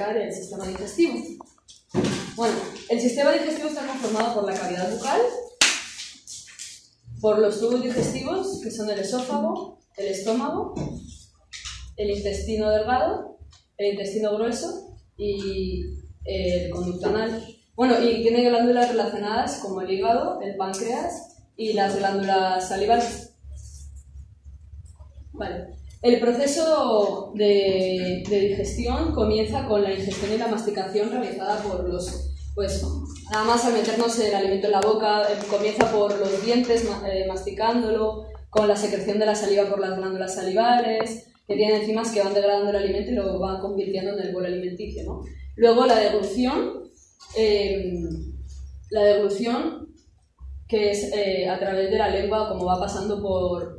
explicar el sistema digestivo. Bueno, el sistema digestivo está conformado por la cavidad bucal, por los tubos digestivos, que son el esófago, el estómago, el intestino delgado, el intestino grueso y el conducto anal. Bueno, y tiene glándulas relacionadas como el hígado, el páncreas y las glándulas salivales. Vale. El proceso de digestión comienza con la ingestión y la masticación realizada por los... Pues nada más al meternos el alimento en la boca, comienza por los dientes masticándolo, con la secreción de la saliva por las glándulas salivares, que tienen enzimas que van degradando el alimento y lo van convirtiendo en el bolo alimenticio, ¿no? Luego la deglución, que es a través de la lengua, como va pasando por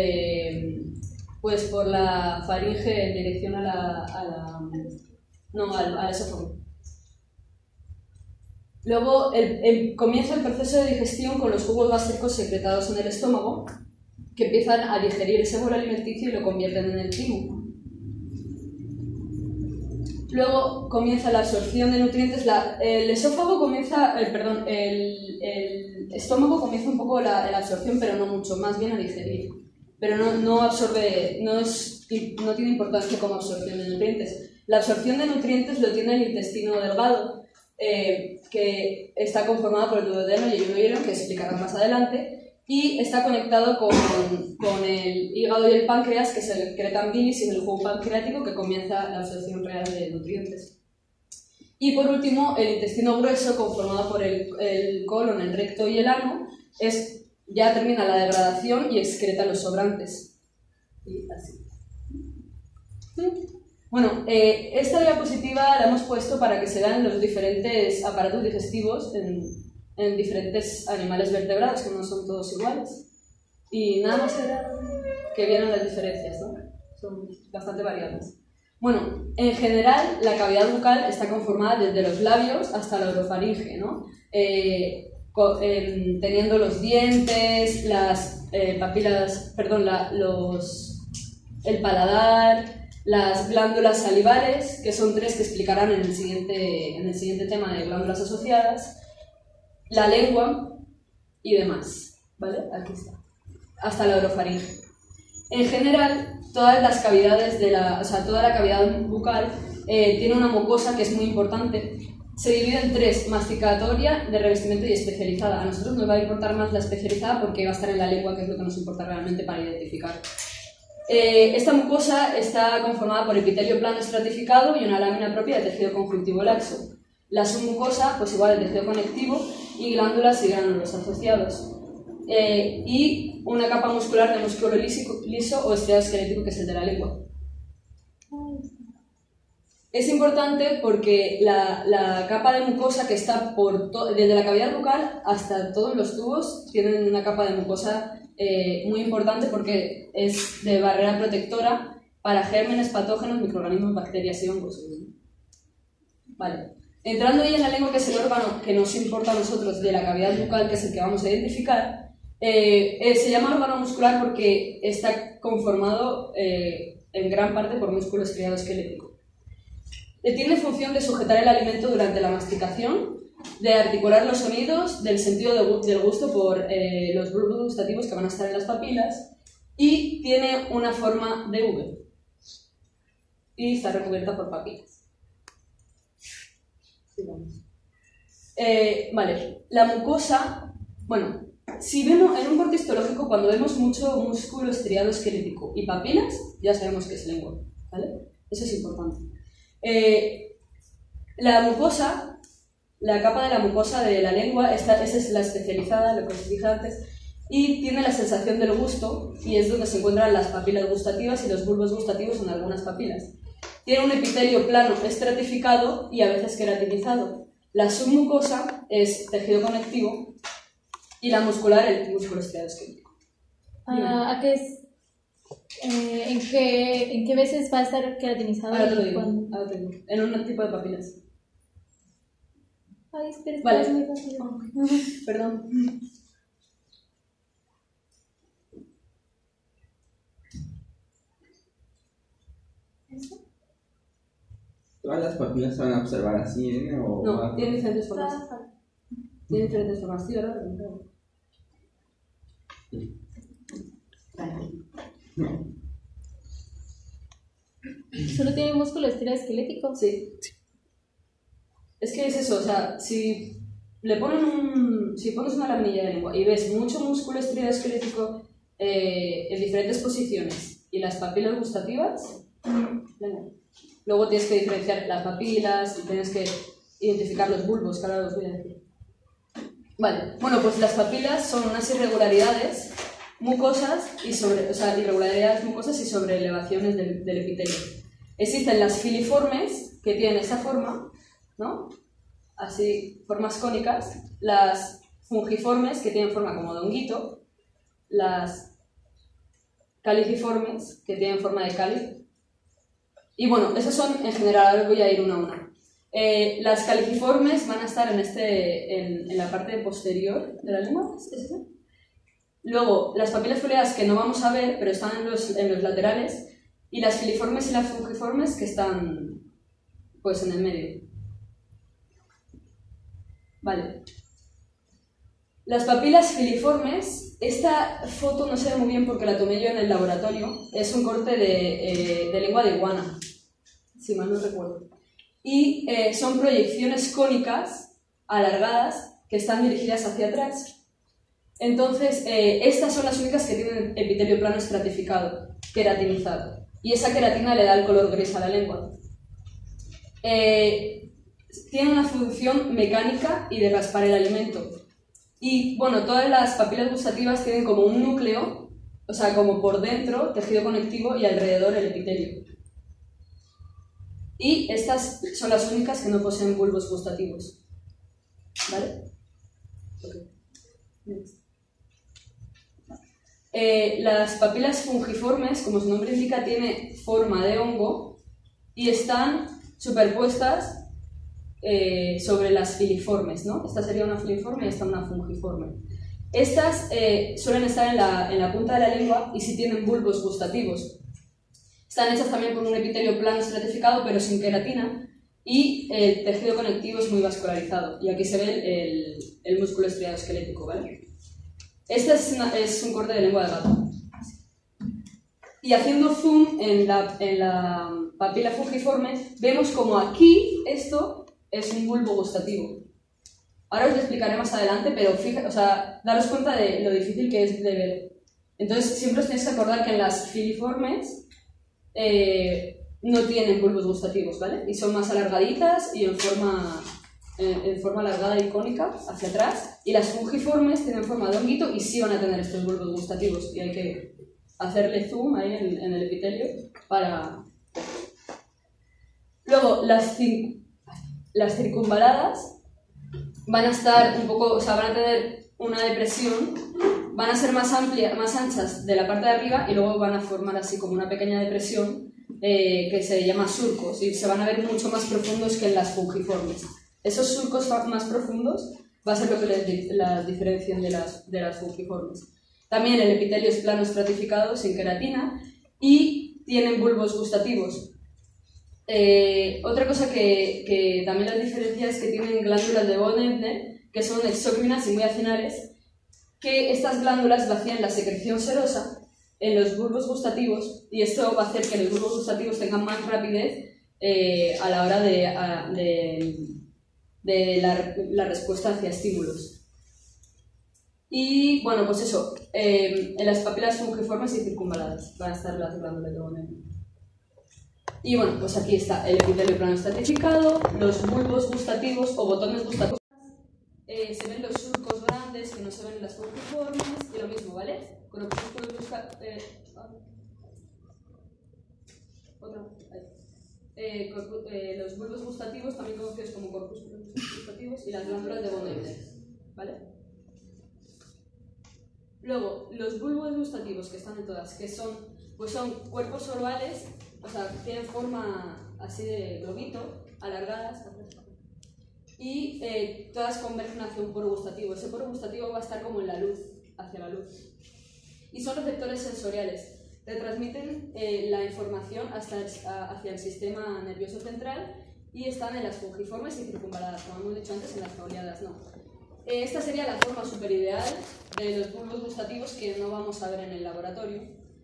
la faringe en dirección al esófago. Luego comienza el proceso de digestión con los jugos gástricos secretados en el estómago, que empiezan a digerir ese bolo alimenticio y lo convierten en el timo. Luego comienza la absorción de nutrientes. El estómago comienza un poco la absorción, pero no mucho, más bien a digerir. Pero no absorbe, no tiene importancia como absorción de nutrientes. La absorción de nutrientes lo tiene el intestino delgado, que está conformado por el duodeno y el duodeno, que explicarán más adelante, y está conectado con el hígado y el páncreas, que se secretan bilis, y el jugo pancreático, que comienza la absorción real de nutrientes. Y por último, el intestino grueso, conformado por el colon, el recto y el ano, ya termina la degradación y excreta los sobrantes. Y así. Bueno, esta diapositiva la hemos puesto para que se vean los diferentes aparatos digestivos en diferentes animales vertebrados, que no son todos iguales. Y nada más era que vieran las diferencias, ¿no? Son bastante variables. Bueno, en general, la cavidad bucal está conformada desde los labios hasta la orofaringe, ¿no? Teniendo los dientes, las papilas, perdón, el paladar, las glándulas salivares, que son 3 que explicarán en el siguiente tema de glándulas asociadas, la lengua y demás, ¿vale? Aquí está, hasta la orofaringe. En general, todas las cavidades toda la cavidad bucal tiene una mucosa que es muy importante. Se divide en 3, masticatoria, de revestimiento y especializada. A nosotros nos va a importar más la especializada porque va a estar en la lengua, que es lo que nos importa realmente para identificar. Esta mucosa está conformada por epitelio plano estratificado y una lámina propia de tejido conjuntivo laxo. La submucosa, pues igual el tejido conectivo y glándulas y gránulos asociados. Y una capa muscular de músculo liso o estriado esquelético, que es el de la lengua. Es importante porque la capa de mucosa que está desde la cavidad bucal hasta todos los tubos tienen una capa de mucosa muy importante porque es de barrera protectora para gérmenes, patógenos, microorganismos, bacterias y hongos. Vale. Entrando ahí en la lengua, que es el órgano que nos importa a nosotros de la cavidad bucal, que es el que vamos a identificar, se llama órgano muscular porque está conformado en gran parte por músculo estriado esquelético. Tiene función de sujetar el alimento durante la masticación, de articular los sonidos, del sentido del gusto por los bulbos gustativos que van a estar en las papilas, y tiene una forma de V y está recubierta por papilas. Vale, la mucosa, bueno, si vemos en un corte histológico, cuando vemos mucho músculo estriado esquelético y papilas, ya sabemos que es lengua, ¿vale? Eso es importante. La mucosa, la capa de la mucosa de la lengua, esta es la especializada, lo que os dije antes, y tiene la sensación del gusto, y es donde se encuentran las papilas gustativas y los bulbos gustativos en algunas papilas. Tiene un epitelio plano estratificado y a veces queratinizado. La submucosa es tejido conectivo y la muscular el músculo estriado esquelético. ¿A qué es? ¿En qué veces va a estar queratinizado? Ahora te lo digo. En un tipo de papilas. Ay, espera, vale. es muy rápido. Perdón. ¿Te vas todas las papilas se van a observar así, ¿O no, tienen diferentes formas. Tienen diferentes formas, sí, ¿verdad? No. ¿Solo tiene músculo esquelético? Sí. Es que es eso, o sea, si pones una laminilla de lengua y ves mucho músculo esquelético en diferentes posiciones y las papilas gustativas, luego tienes que diferenciar las papilas y tienes que identificar los bulbos, que ahora los voy a decir. Vale, bueno, pues las papilas son unas irregularidades mucosas irregularidades mucosas y sobreelevaciones del epitelio. Existen las filiformes, que tienen esa forma, ¿no? Así, formas cónicas, las fungiformes, que tienen forma como de honguito, las caliciformes, que tienen forma de cáliz. Y bueno, esas son en general, ahora voy a ir una a una. Las caliciformes van a estar en la parte posterior de la lengua. ¿Es esa? Luego, las papilas foliadas que no vamos a ver, pero están en los laterales, y las filiformes y las fungiformes que están pues en el medio. Vale. Las papilas filiformes, esta foto no se ve muy bien porque la tomé yo en el laboratorio, es un corte de lengua de iguana, si mal no recuerdo. Y son proyecciones cónicas, alargadas, que están dirigidas hacia atrás. Entonces, estas son las únicas que tienen epitelio plano estratificado, queratinizado. Y esa queratina le da el color gris a la lengua. Tiene una función mecánica y de raspar el alimento. Y bueno, todas las papilas gustativas tienen como un núcleo, o sea, como por dentro, tejido conectivo y alrededor el epitelio. Y estas son las únicas que no poseen bulbos gustativos. ¿Vale? Okay. Las papilas fungiformes, como su nombre indica, tienen forma de hongo y están superpuestas sobre las filiformes, ¿no? Esta sería una filiforme y esta una fungiforme. Estas suelen estar en la punta de la lengua y sí tienen bulbos gustativos. Están hechas también con un epitelio plano estratificado pero sin queratina y el tejido conectivo es muy vascularizado y aquí se ve el músculo estriado esquelético, ¿vale? Este es un corte de lengua de gato. Y haciendo zoom en la papila fungiforme, vemos como aquí esto es un bulbo gustativo. Ahora os lo explicaré más adelante, pero daros cuenta de lo difícil que es de ver. Entonces, siempre os tenéis que acordar que en las filiformes no tienen bulbos gustativos, ¿vale? Y son más alargaditas y en forma alargada y cónica hacia atrás, y las fungiformes tienen forma de honguito y sí van a tener estos bulbos gustativos y hay que hacerle zoom ahí en el epitelio para... Luego, las circunvaladas van a estar un poco, o sea, van a tener una depresión, van a ser más anchas de la parte de arriba y luego van a formar así como una pequeña depresión que se llama surcos y se van a ver mucho más profundos que en las fungiformes. Esos surcos más profundos va a ser lo que las diferencien de las fungiformes. También el epitelio es plano estratificado, sin queratina, y tienen bulbos gustativos. Otra cosa que también las diferencia es que tienen glándulas de Von-Ebner, que son exócrinas y muy acinales, que estas glándulas vacían la secreción serosa en los bulbos gustativos, y esto va a hacer que los bulbos gustativos tengan más rapidez a la hora de la respuesta hacia estímulos. Y bueno, pues eso, en las papilas fungiformes y circunvaladas van a estar las glándulas de Von-Ebner. Y bueno, pues aquí está el epitelio plano estratificado, los bulbos gustativos o botones gustativos. Se ven los surcos grandes que no se ven en las fungiformes y lo mismo, ¿vale? Con los músculos los bulbos gustativos, también conocidos como corpúsculos gustativos, y las glándulas de Von-Ebner, ¿vale? Luego, los bulbos gustativos que están en todas, que son cuerpos ovales, o sea, tienen forma así de globito, alargadas, y todas convergen hacia un poro gustativo. Ese poro gustativo va a estar como en la luz, hacia la luz. Y son receptores sensoriales. Retransmiten la información hacia el sistema nervioso central y están en las fungiformes y circunvaladas, como hemos dicho antes, en las foliadas no. Esta sería la forma superideal de los bulbos gustativos que no vamos a ver en el laboratorio,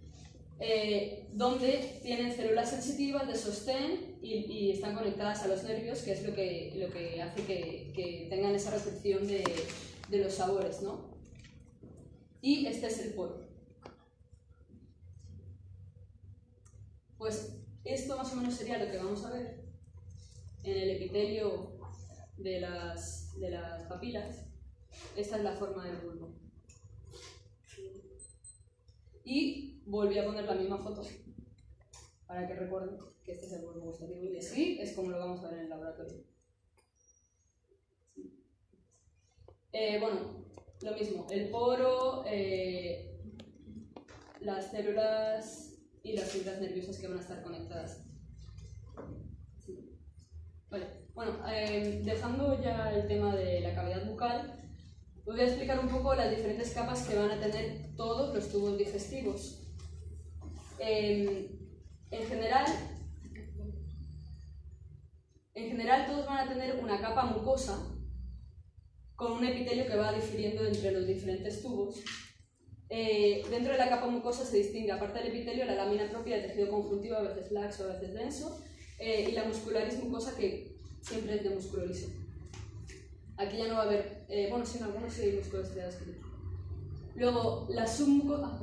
donde tienen células sensitivas de sostén y están conectadas a los nervios, que es lo que hace que tengan esa recepción de los sabores, ¿no? Y este es el poro. Pues esto más o menos sería lo que vamos a ver en el epitelio de las papilas. Esta es la forma del bulbo. Y volví a poner la misma foto para que recuerden que este es el bulbo gustativo y así es como lo vamos a ver en el laboratorio. Bueno, lo mismo, el poro, las células y las fibras nerviosas que van a estar conectadas. Sí. Vale. Bueno, dejando ya el tema de la cavidad bucal, os voy a explicar un poco las diferentes capas que van a tener todos los tubos digestivos. En general todos van a tener una capa mucosa con un epitelio que va difiriendo entre los diferentes tubos. Dentro de la capa mucosa se distingue, aparte del epitelio, la lámina propia de tejido conjuntivo, a veces laxo, a veces denso, y la muscularis mucosa, que siempre es de músculo liso. Aquí ya no va a haber, bueno, sí, en algunos sí hay músculo estriado escrito. Luego, la submucosa,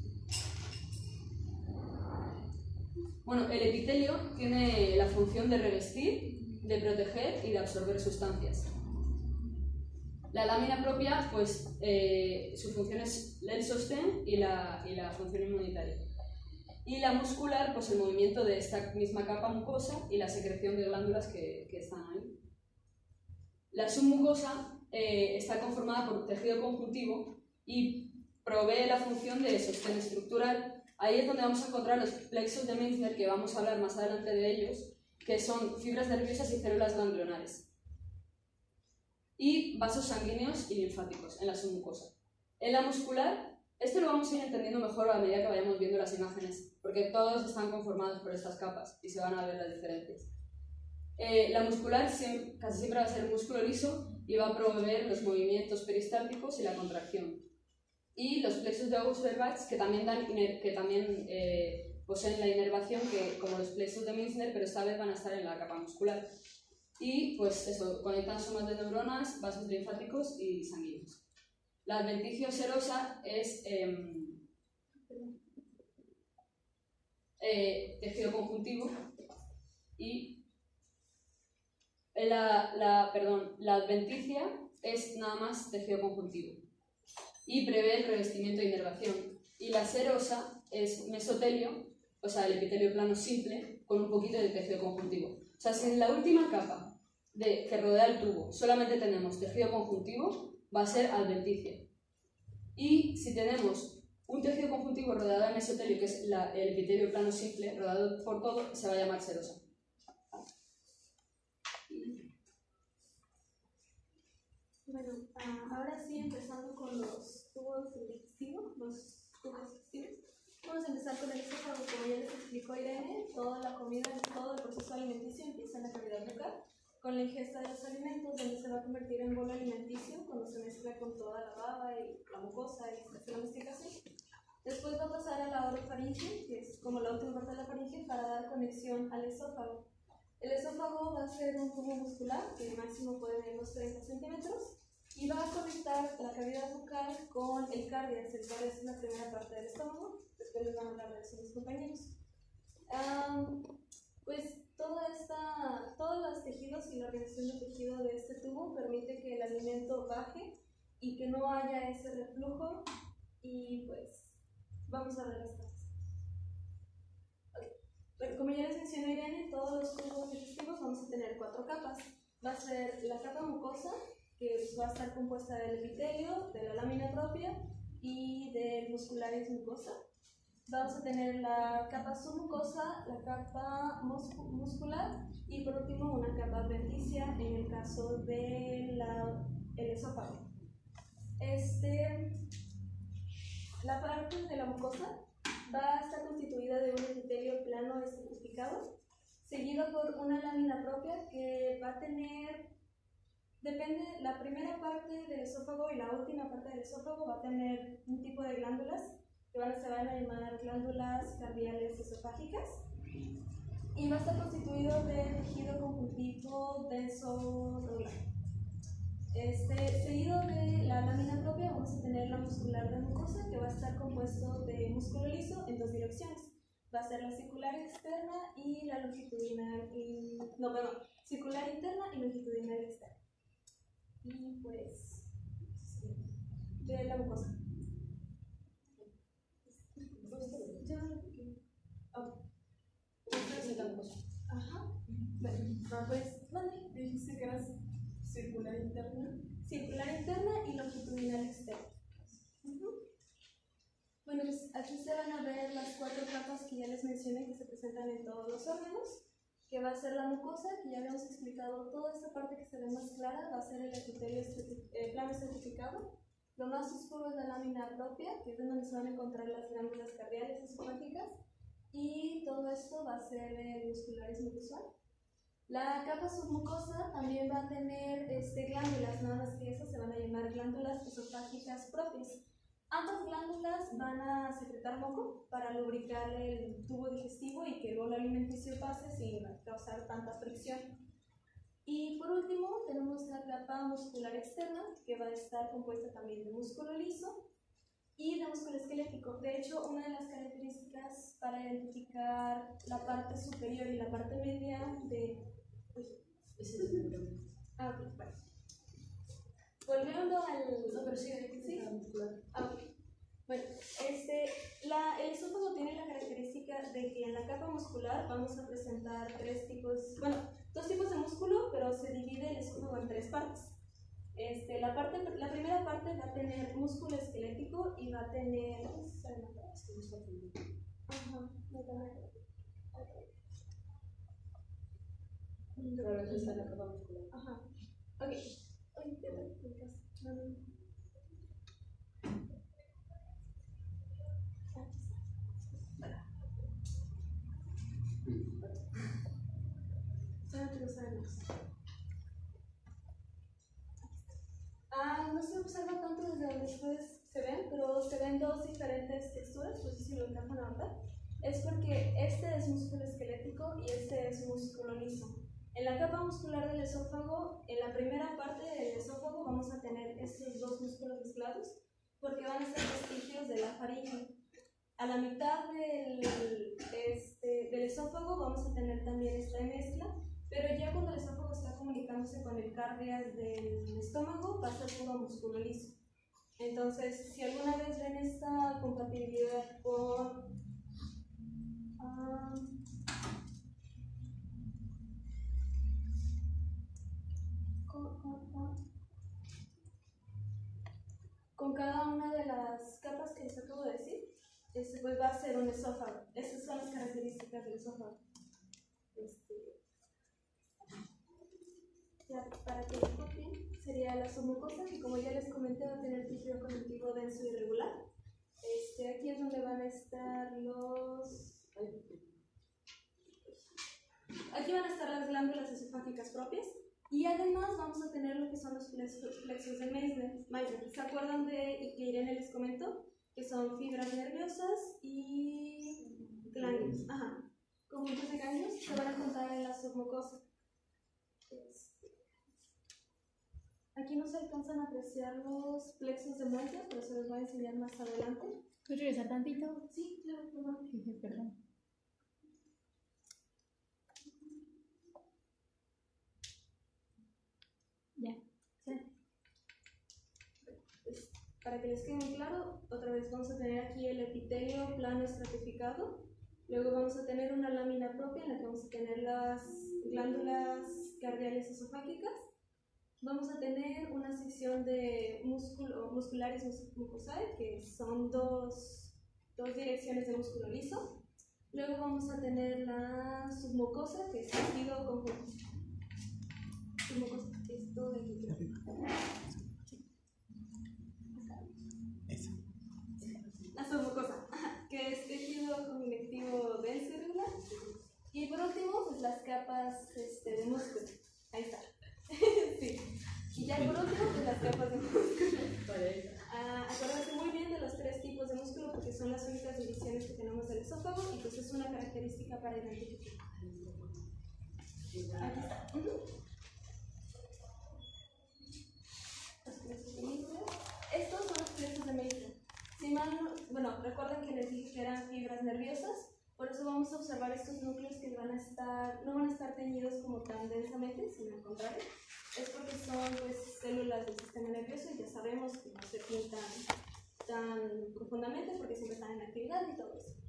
bueno, el epitelio tiene la función de revestir, de proteger y de absorber sustancias. La lámina propia, pues su función es el sostén y la función inmunitaria. Y la muscular, pues el movimiento de esta misma capa mucosa y la secreción de glándulas que están ahí. La submucosa está conformada por tejido conjuntivo y provee la función de sostén estructural. Ahí es donde vamos a encontrar los plexos de Meissner, que vamos a hablar más adelante de ellos, que son fibras nerviosas y células ganglionares. Y vasos sanguíneos y linfáticos en la submucosa. En la muscular, esto lo vamos a ir entendiendo mejor a medida que vayamos viendo las imágenes, porque todos están conformados por estas capas y se van a ver las diferencias. La muscular casi siempre va a ser músculo liso y va a promover los movimientos peristálticos y la contracción. Y los plexos de August-Verwachs, que también poseen la inervación como los plexos de Meissner, pero esta vez van a estar en la capa muscular. Y pues eso, conectan somas de neuronas, vasos linfáticos y sanguíneos. La adventicio serosa es tejido conjuntivo y la adventicia es nada más tejido conjuntivo y prevé el revestimiento de inervación. Y la serosa es mesotelio, o sea, el epitelio plano simple, con un poquito de tejido conjuntivo. O sea, si en la última capa que rodea el tubo solamente tenemos tejido conjuntivo, va a ser adventicia. Y si tenemos un tejido conjuntivo rodeado de mesotelio, que es el epitelio plano simple, rodeado por todo, se va a llamar serosa. Bueno, ahora sí, empezando con los tubos digestivos, vamos a empezar con el esófago. Como ya les explicó Irene, toda la comida, todo el proceso alimenticio empieza en la cavidad bucal, con la ingesta de los alimentos, donde se va a convertir en bolo alimenticio cuando se mezcla con toda la baba y la mucosa y la masticación. Después va a pasar a la orofaringe, que es como la última parte de la faringe, para dar conexión al esófago. El esófago va a ser un tubo muscular que máximo puede medir unos 30 centímetros y va a conectar la cavidad bucal con el cardias, el cual es la primera parte del estómago. Después les van a hablar de eso mis compañeros. Pues todos los tejidos y la organización del tejido de este tubo permite que el alimento baje y que no haya ese reflujo, y pues vamos a ver las capas. Bueno, como ya les mencioné Irene, todos los tubos digestivos vamos a tener 4 capas. Va a ser la capa mucosa, que va a estar compuesta del epitelio, de la lámina propia y del muscularis mucosa. Vamos a tener la capa submucosa, la capa muscular y por último una capa adventicia en el caso del esófago. La parte de la mucosa va a estar constituida de un epitelio plano estratificado. seguido por una lámina propia que va a tener, depende, la primera parte del esófago y la última parte del esófago va a tener un tipo de glándulas que se van a llamar glándulas cardiales esofágicas, y va a estar constituido de tejido conjuntivo denso regular. Seguido de la lámina propia vamos a tener la muscular de mucosa, que va a estar compuesto de músculo liso en dos direcciones. Va a ser la circular externa y la longitudinal, circular interna y longitudinal externa. Y pues, de la mucosa. Ajá. Bueno, pues, ¿dónde? Dijiste que era circular interna. Circular interna y longitudinal externa. Bueno, pues aquí se van a ver las 4 capas que ya les mencioné que se presentan en todos los órganos, que va a ser la mucosa, que ya habíamos explicado. Toda esta parte que se ve más clara va a ser el epitelio plano estratificado. Lo más oscuro es la lámina propia, que es donde se van a encontrar las glándulas cardiales esofágicas, y todo esto va a ser el muscularis mucosal. La capa submucosa también va a tener glándulas, nada más que esas se van a llamar glándulas esofágicas propias. Ambas glándulas van a secretar moco para lubricar el tubo digestivo y que el bolo alimenticio pase sin causar tanta fricción. Y por último tenemos la capa muscular externa, que va a estar compuesta también de músculo liso y de músculo esquelético. De hecho, una de las características para identificar la parte superior y la parte media de... vale. Volviendo al... No, pero sí, ¿sí? Bueno, el esófago tiene la característica de que en la capa muscular vamos a presentar dos tipos de músculo, pero se divide el esófago en 3 partes. La primera parte va a tener músculo esquelético y va a tener... Ajá, Ajá. Ok. No se observa tanto desde donde ustedes se ven, pero se ven 2 diferentes texturas, no sé si lo alcanzan a notar. Es porque este es músculo esquelético y este es músculo liso. En la capa muscular del esófago, en la primera parte del esófago vamos a tener estos 2 músculos mezclados porque van a ser vestigios de la faringe. A la mitad del esófago vamos a tener también esta mezcla, pero ya cuando el esófago está comunicándose con el cardias del estómago va a ser todo músculo liso. Entonces, si alguna vez ven esta compatibilidad con cada una de las capas que les acabo de decir, pues va a ser un esófago. Estas son las características del esófago. Ya, para que lo copien, sería la submucosa, que como ya les comenté va a tener tejido conjuntivo denso y irregular. Aquí es donde van a estar Aquí van a estar las glándulas esofágicas propias. Y además vamos a tener lo que son los plexos de Meissner. ¿Se acuerdan de que Irene les comentó? Que son fibras nerviosas y ganglios. Ajá. Conjuntos de ganglios se van a encontrar en la submucosa. Aquí no se alcanzan a apreciar los plexos de Meissner, pero se los voy a enseñar más adelante. ¿Puedes regresar tantito? Sí, claro, perdón. Perdón. Ya. Sí. Pues, para que les quede muy claro, otra vez vamos a tener aquí el epitelio plano estratificado. Luego vamos a tener una lámina propia en la que vamos a tener las glándulas cardiales esofágicas. Vamos a tener una sección de musculares mucosae, que son dos direcciones de músculo liso. Luego vamos a tener la submucosa, que es tejido conjunto. Submucosa, esto de aquí. La submucosa, que es tejido conectivo denso y regular. Y por último, pues las capas de músculo. Ahí está. Sí. Y ya por último, pues las capas de músculo. Acuérdense muy bien de los 3 tipos de músculo porque son las únicas divisiones que tenemos del esófago y pues es una característica para identificar. Aquí está. Los plexos de Meissner. Estos son los plexos de Meissner. Si bueno, recuerden que les dije que eran fibras nerviosas, por eso vamos a observar estos núcleos que no van a estar teñidos como tan densamente, sino al contrario. Es porque son pues, células del sistema nervioso y ya sabemos que no se pintan tan profundamente porque siempre están en actividad y todo eso.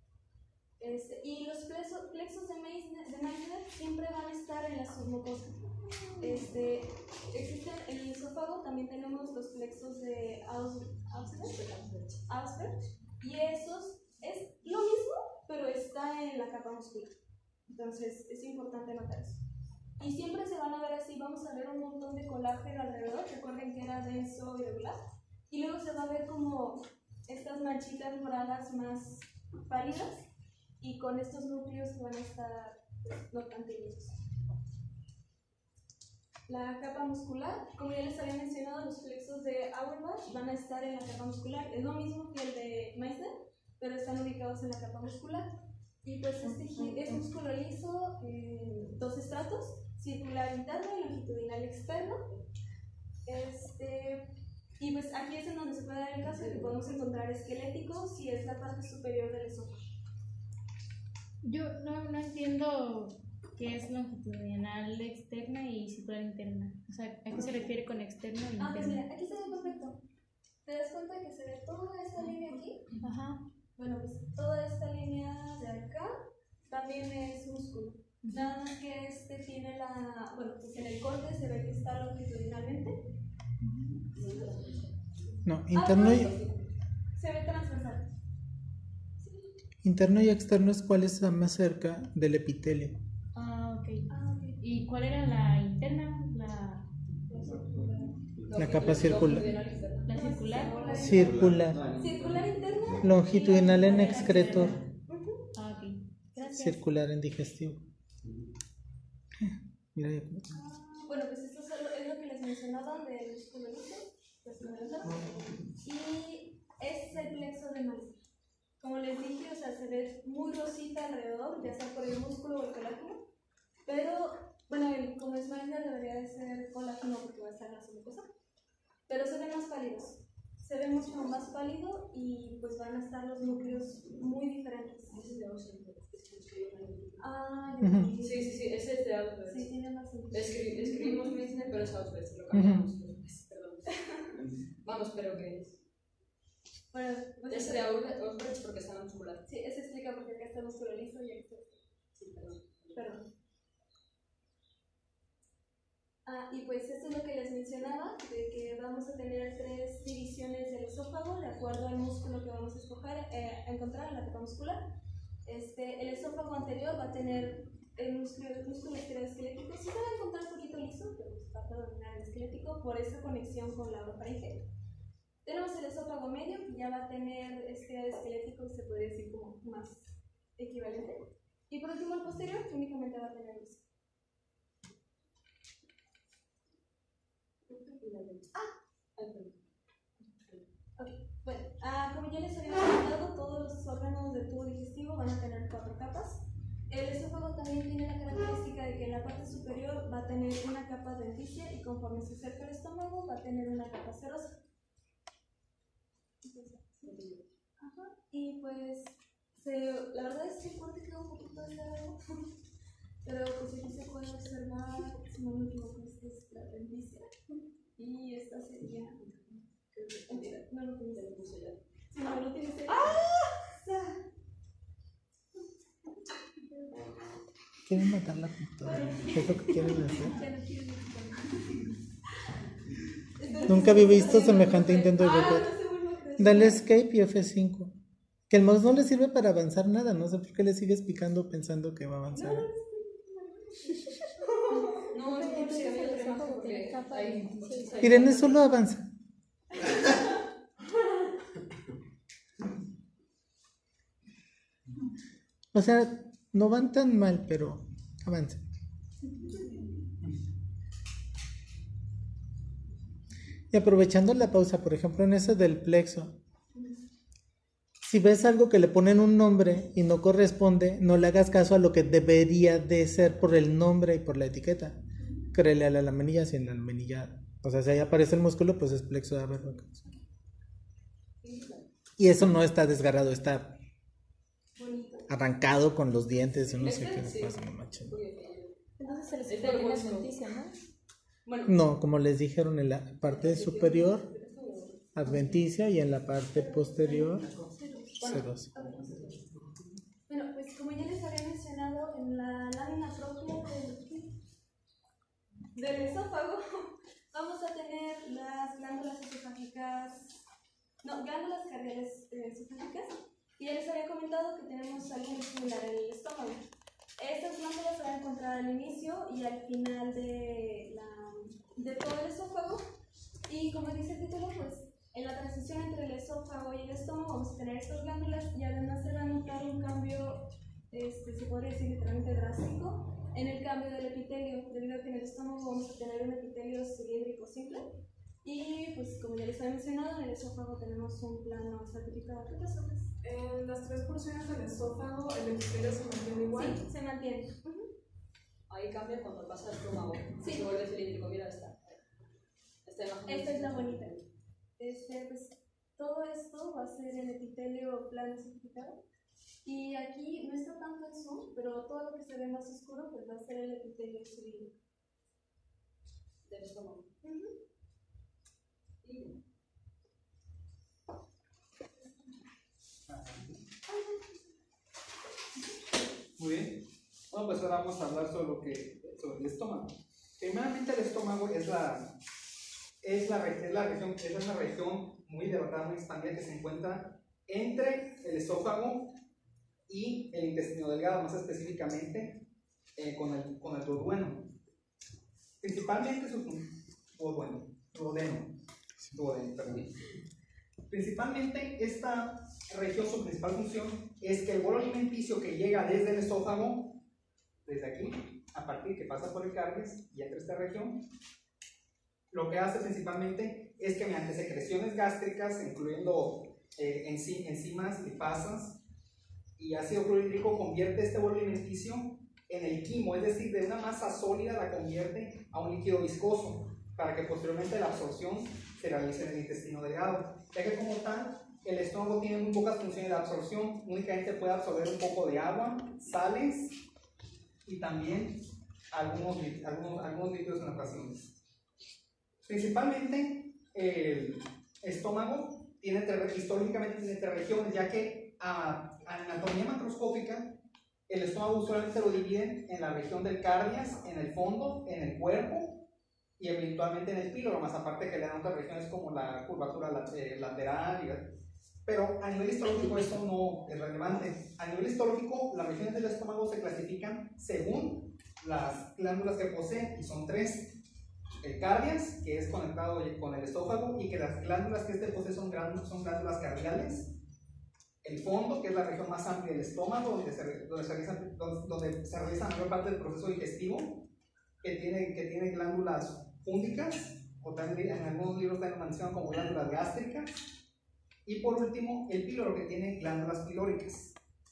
Y los plexos de Meissner siempre van a estar en la submucosa. Existen en el esófago, también tenemos los plexos de Ausberg, y esos es lo mismo, pero está en la capa muscular. Entonces es importante notar eso. Y siempre se van a ver así, vamos a ver un montón de colágeno alrededor, recuerden que era denso y regular, y luego se va a ver como estas manchitas moradas más pálidas, y con estos núcleos que van a estar no tan teñidos. La capa muscular, como ya les había mencionado, los plexos de Auerbach van a estar en la capa muscular. Es lo mismo que el de Meissner, pero están ubicados en la capa muscular. Y pues es músculo liso en 2 estratos, circular interno y longitudinal externo. Y pues aquí es en donde se puede dar el caso de que podemos encontrar esquelético si es la parte superior del esófago. Yo no entiendo qué es longitudinal externa y circular interna. O sea, ¿a qué se refiere con externo e interno? Pues mira, aquí se ve perfecto. ¿Te das cuenta que se ve toda esta línea aquí? Ajá. Bueno, pues toda esta línea de acá también es músculo. Nada más que tiene bueno, pues en el corte se ve que está longitudinalmente. No, interno y... Se ve transversal. Interno y externo es cuál está más cerca del epitelio. Ok. ¿Y cuál era la interna? La capa circular. ¿La circular? Circular. Circular interna. Longitudinal en excretor. Ok. Gracias. Circular en digestivo. Mira, Bueno, pues esto es lo que les mencionaba del músculo liso. Y este es el plexo de Meissner. Como les dije, o sea, se ve muy rosita alrededor, ya sea por el músculo o el colágeno. Pero, bueno, como es Meissner debería de ser colágeno porque va a estar en la submucosa. Pero se ven más pálidos. Se ve mucho más pálido y pues van a estar los núcleos muy diferentes. Sí, ese es de Ausberg. Sí, tiene más sentido. Escribimos Meissner, pero es Ausberg, lo cambiamos. Perdón. Vamos, pero ¿qué es? Bueno, pues Ese de Ausberg porque está en muscular. Sí, eso explica porque acá está el músculo liso y aquí está. Sí, perdón. Perdón. Y pues esto es lo que les mencionaba, de que vamos a tener 3 divisiones del esófago de acuerdo al músculo que vamos a encontrar en la capa muscular. El esófago anterior va a tener el músculo esteroesquelético. Sí se va a encontrar un poquito liso, pero va a predominar el esquelético por esa conexión con la orofaringe. Tenemos el esófago medio, que ya va a tener esquelético, se puede decir como más equivalente. Y por último, el posterior, que únicamente va a tener liso. Bueno, como ya les había comentado, todos los órganos del tubo digestivo van a tener 4 capas. El esófago también tiene la característica de que en la parte superior va a tener una capa denticia y conforme se acerca al estómago va a tener una capa serosa. Y pues, la verdad es que el corte queda un poquito desgarrado, pero pues aquí se puede observar, si no me equivoco, esta es la denticia y esta sería... No lo tienes ahí. Si no lo tienes ahí. Quieren matar la computadora. ¿Qué es lo que quieren hacer? Ya no quiero ni Nunca había visto semejante intento de golpear. Dale escape y F5. Que el mouse no le sirve para avanzar nada. No sé por qué le sigues picando pensando que va a avanzar. No, es por si había problemas porque hay... Irene solo avanza. O sea, No van tan mal, pero avancen. Y aprovechando la pausa, por ejemplo, en eso del plexo, si ves algo que le ponen un nombre y no corresponde, no le hagas caso a lo que debería de ser por el nombre y por la etiqueta. Créele a la laminilla, si en la laminilla, o sea, si ahí aparece el músculo, pues es plexo de Abermans. Y eso no está desgarrado, está arrancado con los dientes, yo no sé qué le pasa, no manches. Entonces se les puede tener adventicia, ¿no? Bueno, No, como les dijeron, en la parte superior, adventicia, y en la parte posterior, C12. Bueno, pues como ya les había mencionado, en la lámina propia del esófago vamos a tener las glándulas glándulas cardiales esofágicas, y ya les había comentado que tenemos algo muy similar en el estómago. Estas glándulas se van a encontrar al inicio y al final de todo el esófago, y como dice el título, pues en la transición entre el esófago y el estómago vamos a tener estas glándulas, y además se va a notar un cambio, se podría decir literalmente drástico, en el cambio del epitelio, debido a que en el estómago vamos a tener un epitelio cilíndrico simple, y pues como ya les había mencionado, en el esófago tenemos un plano estratificado. ¿Qué pasó? En las tres porciones del esófago, el epitelio se mantiene igual. Sí, se mantiene. ahí cambia cuando pasa el estómago. Sí. Se vuelve cilíndrico. Mira esta. Esta imagen. Esta es la bonita. Pues todo esto va a ser el epitelio plano estratificado. Y aquí no está tanto el zoom, pero todo lo que se ve más oscuro pues va a ser el epitelio cilíndrico Del estómago. Y muy bien. Bueno, pues ahora vamos a hablar sobre el estómago. Primeramente, el estómago es una región muy dilatada, muy expandida, que se encuentra entre el esófago y el intestino delgado, más específicamente con el duodeno. Principalmente perdón. Principalmente esta región, su principal función es que el bolo alimenticio que llega desde el esófago, desde aquí, a partir que pasa por el cardias y entra a esta región, lo que hace principalmente es que mediante secreciones gástricas, incluyendo enzimas, lipasas y ácido clorhídrico, convierte este bolo alimenticio en el quimo, es decir, de una masa sólida la convierte a un líquido viscoso, para que posteriormente la absorción se realice en el intestino delgado, ya que como tal el estómago tiene muy pocas funciones de absorción, únicamente puede absorber un poco de agua, sales y también algunos líquidos en ocasiones. Principalmente el estómago históricamente tiene tres regiones, ya que a anatomía macroscópica el estómago usualmente lo dividen en la región del cardias, en el fondo, en el cuerpo y eventualmente en el píloro, más aparte que le dan otras regiones como la curvatura lateral, pero a nivel histológico esto no es relevante. A nivel histológico, las regiones del estómago se clasifican según las glándulas que posee, y son tres: el cardias, que es conectado con el esófago, y que las glándulas que posee son glándulas cardiales; el fondo, que es la región más amplia del estómago, donde se realiza la mayor parte del proceso digestivo, que tiene glándulas púndicas, o también en algunos libros también lo mencionan como glándulas gástricas; y por último, el píloro, que tiene glándulas pilóricas.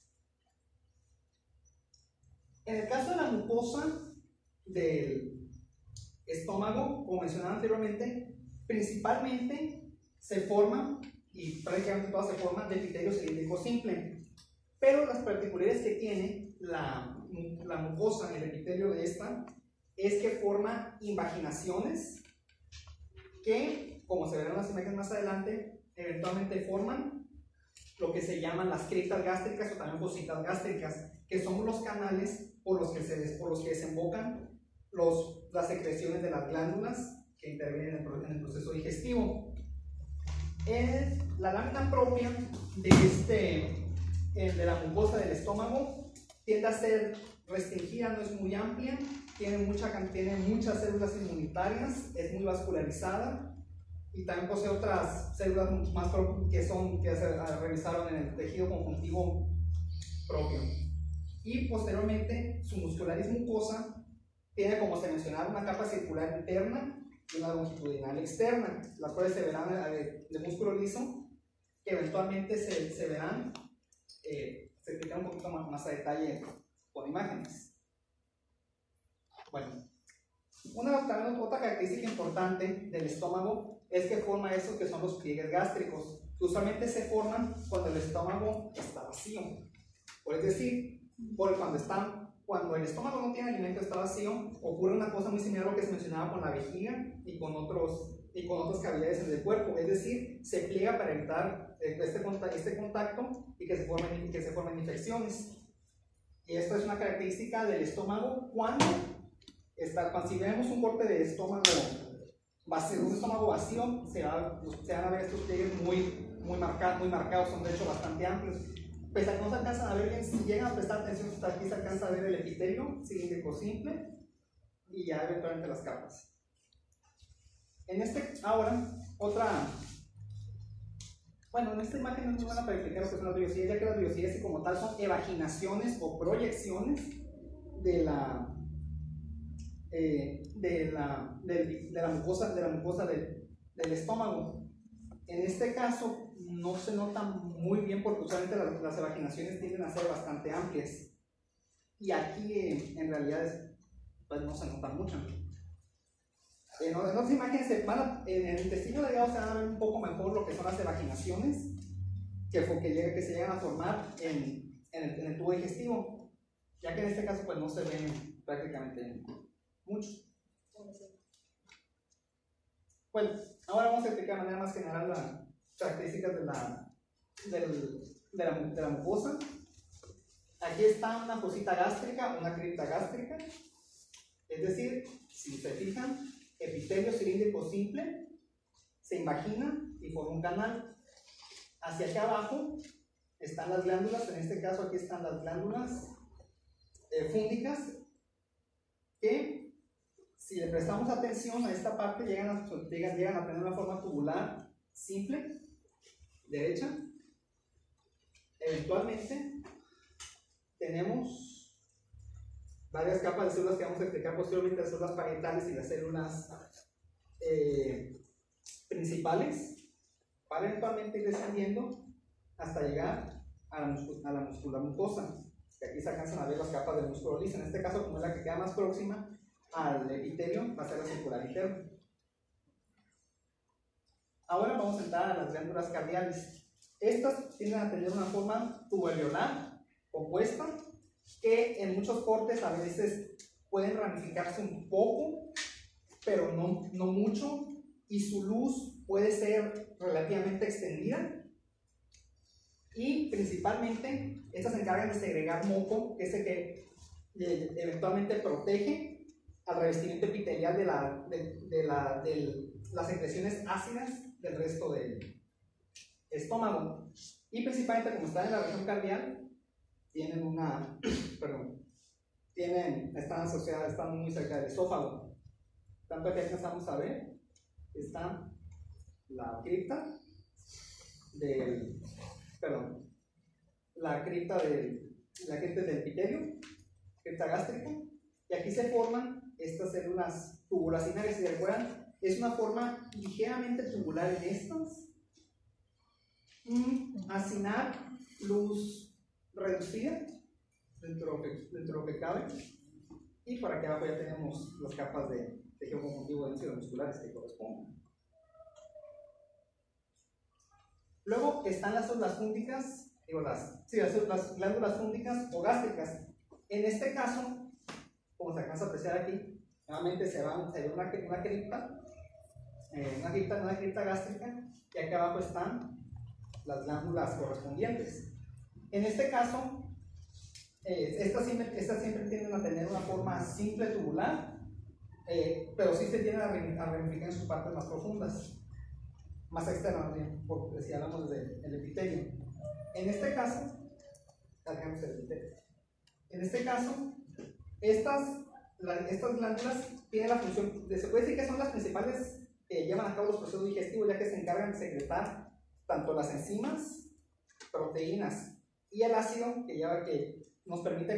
En el caso de la mucosa del estómago, como mencionaba anteriormente, principalmente se forma, y prácticamente todas se forman, de epitelio cilíndrico simple, pero las particularidades que tiene la mucosa, el epitelio de esta, es que forma invaginaciones que, como se verán en las imágenes más adelante, eventualmente forman lo que se llaman las criptas gástricas o también fositas gástricas, que son los canales por los que desembocan las secreciones de las glándulas que intervienen en el proceso digestivo. La lámina propia de la mucosa del estómago tiende a ser restringida, no es muy amplia, tiene muchas células inmunitarias, es muy vascularizada, y también posee otras células más que se revisaron en el tejido conjuntivo propio. y posteriormente su muscularis mucosa tiene, como se mencionaba, una capa circular interna y una longitudinal externa, las cuales se verán de músculo liso, que eventualmente se verán, se explican un poquito más a detalle con imágenes. Bueno, otra característica importante del estómago es que forma estos que son los pliegues gástricos, que usualmente se forman cuando el estómago está vacío. Por es decir, cuando el estómago no tiene alimento, está vacío, ocurre una cosa muy similar a lo que se mencionaba con la vejiga y con otras cavidades en el cuerpo, es decir, se pliega para evitar este contacto y que se formen infecciones. Y esto es una característica del estómago si vemos un corte de estómago vacío, se van a ver estos pliegues muy marcados, son de hecho bastante amplios. Pese a que no se alcanzan a ver bien, si llegan a prestar atención, hasta aquí se alcanza a ver el epitelio cilíndrico simple y ya eventualmente las capas. En esta imagen no es muy buena para explicar lo que son las vellosidades, ya que las vellosidades como tal son evaginaciones o proyecciones de la mucosa del estómago. En este caso no se nota muy bien porque usualmente las evaginaciones tienden a ser bastante amplias, y aquí en realidad pues no se nota mucho. En otras imágenes en el intestino delgado se van a ver un poco mejor lo que son las evaginaciones que se llegan a formar en el tubo digestivo, ya que en este caso pues no se ven prácticamente mucho. Bueno, ahora vamos a explicar de manera más general las características de la mucosa. Aquí está una fosita gástrica, una cripta gástrica, es decir, si se fijan, epitelio cilíndrico simple, se invagina y forma un canal. Hacia acá abajo están las glándulas, en este caso aquí están las glándulas fúngicas, que si le prestamos atención a esta parte llegan a tener una forma tubular simple, derecha. Eventualmente tenemos varias capas de células que vamos a explicar posteriormente, las células parietales y las células principales, para eventualmente ir descendiendo hasta llegar a la muscular mucosa, que aquí se alcanzan a ver las capas del músculo liso. En este caso, como es la que queda más próxima al epitelio, va a ser la circular interna. Ahora vamos a entrar a las glándulas cardiales. Estas tienden a tener una forma tuboalveolar opuesta, que en muchos cortes a veces pueden ramificarse un poco, pero no mucho, y su luz puede ser relativamente extendida, y principalmente estas se encargan de segregar moco, que es el que eventualmente protege al revestimiento epitelial de las secreciones ácidas del resto del estómago. Y principalmente, como están en la región cardial, están asociadas, están muy cerca del esófago. Tanto que aquí empezamos a ver, está la cripta del epitelio, cripta gástrica, y aquí se forman estas células tubulacinarias. Si recuerdan, es una forma ligeramente tubular en estas, acinar, luz reducida dentro de lo que cabe, y por aquí abajo ya tenemos las capas de tejido conjuntivo denso y de musculares que corresponden. Luego están las células fúngicas, las glándulas fúngicas o gástricas. En este caso, como se alcanza a apreciar aquí, nuevamente se ve una cripta gástrica, y aquí abajo están las glándulas correspondientes. En este caso, estas siempre tienden a tener una forma simple tubular, pero sí se tienden a ramificar en sus partes más profundas, más externas, porque si hablamos del epitelio. En este caso, estas glándulas tienen la función, se puede decir que son las principales que llevan a cabo los procesos digestivos, ya que se encargan de secretar tanto las enzimas, proteínas y el ácido que nos permite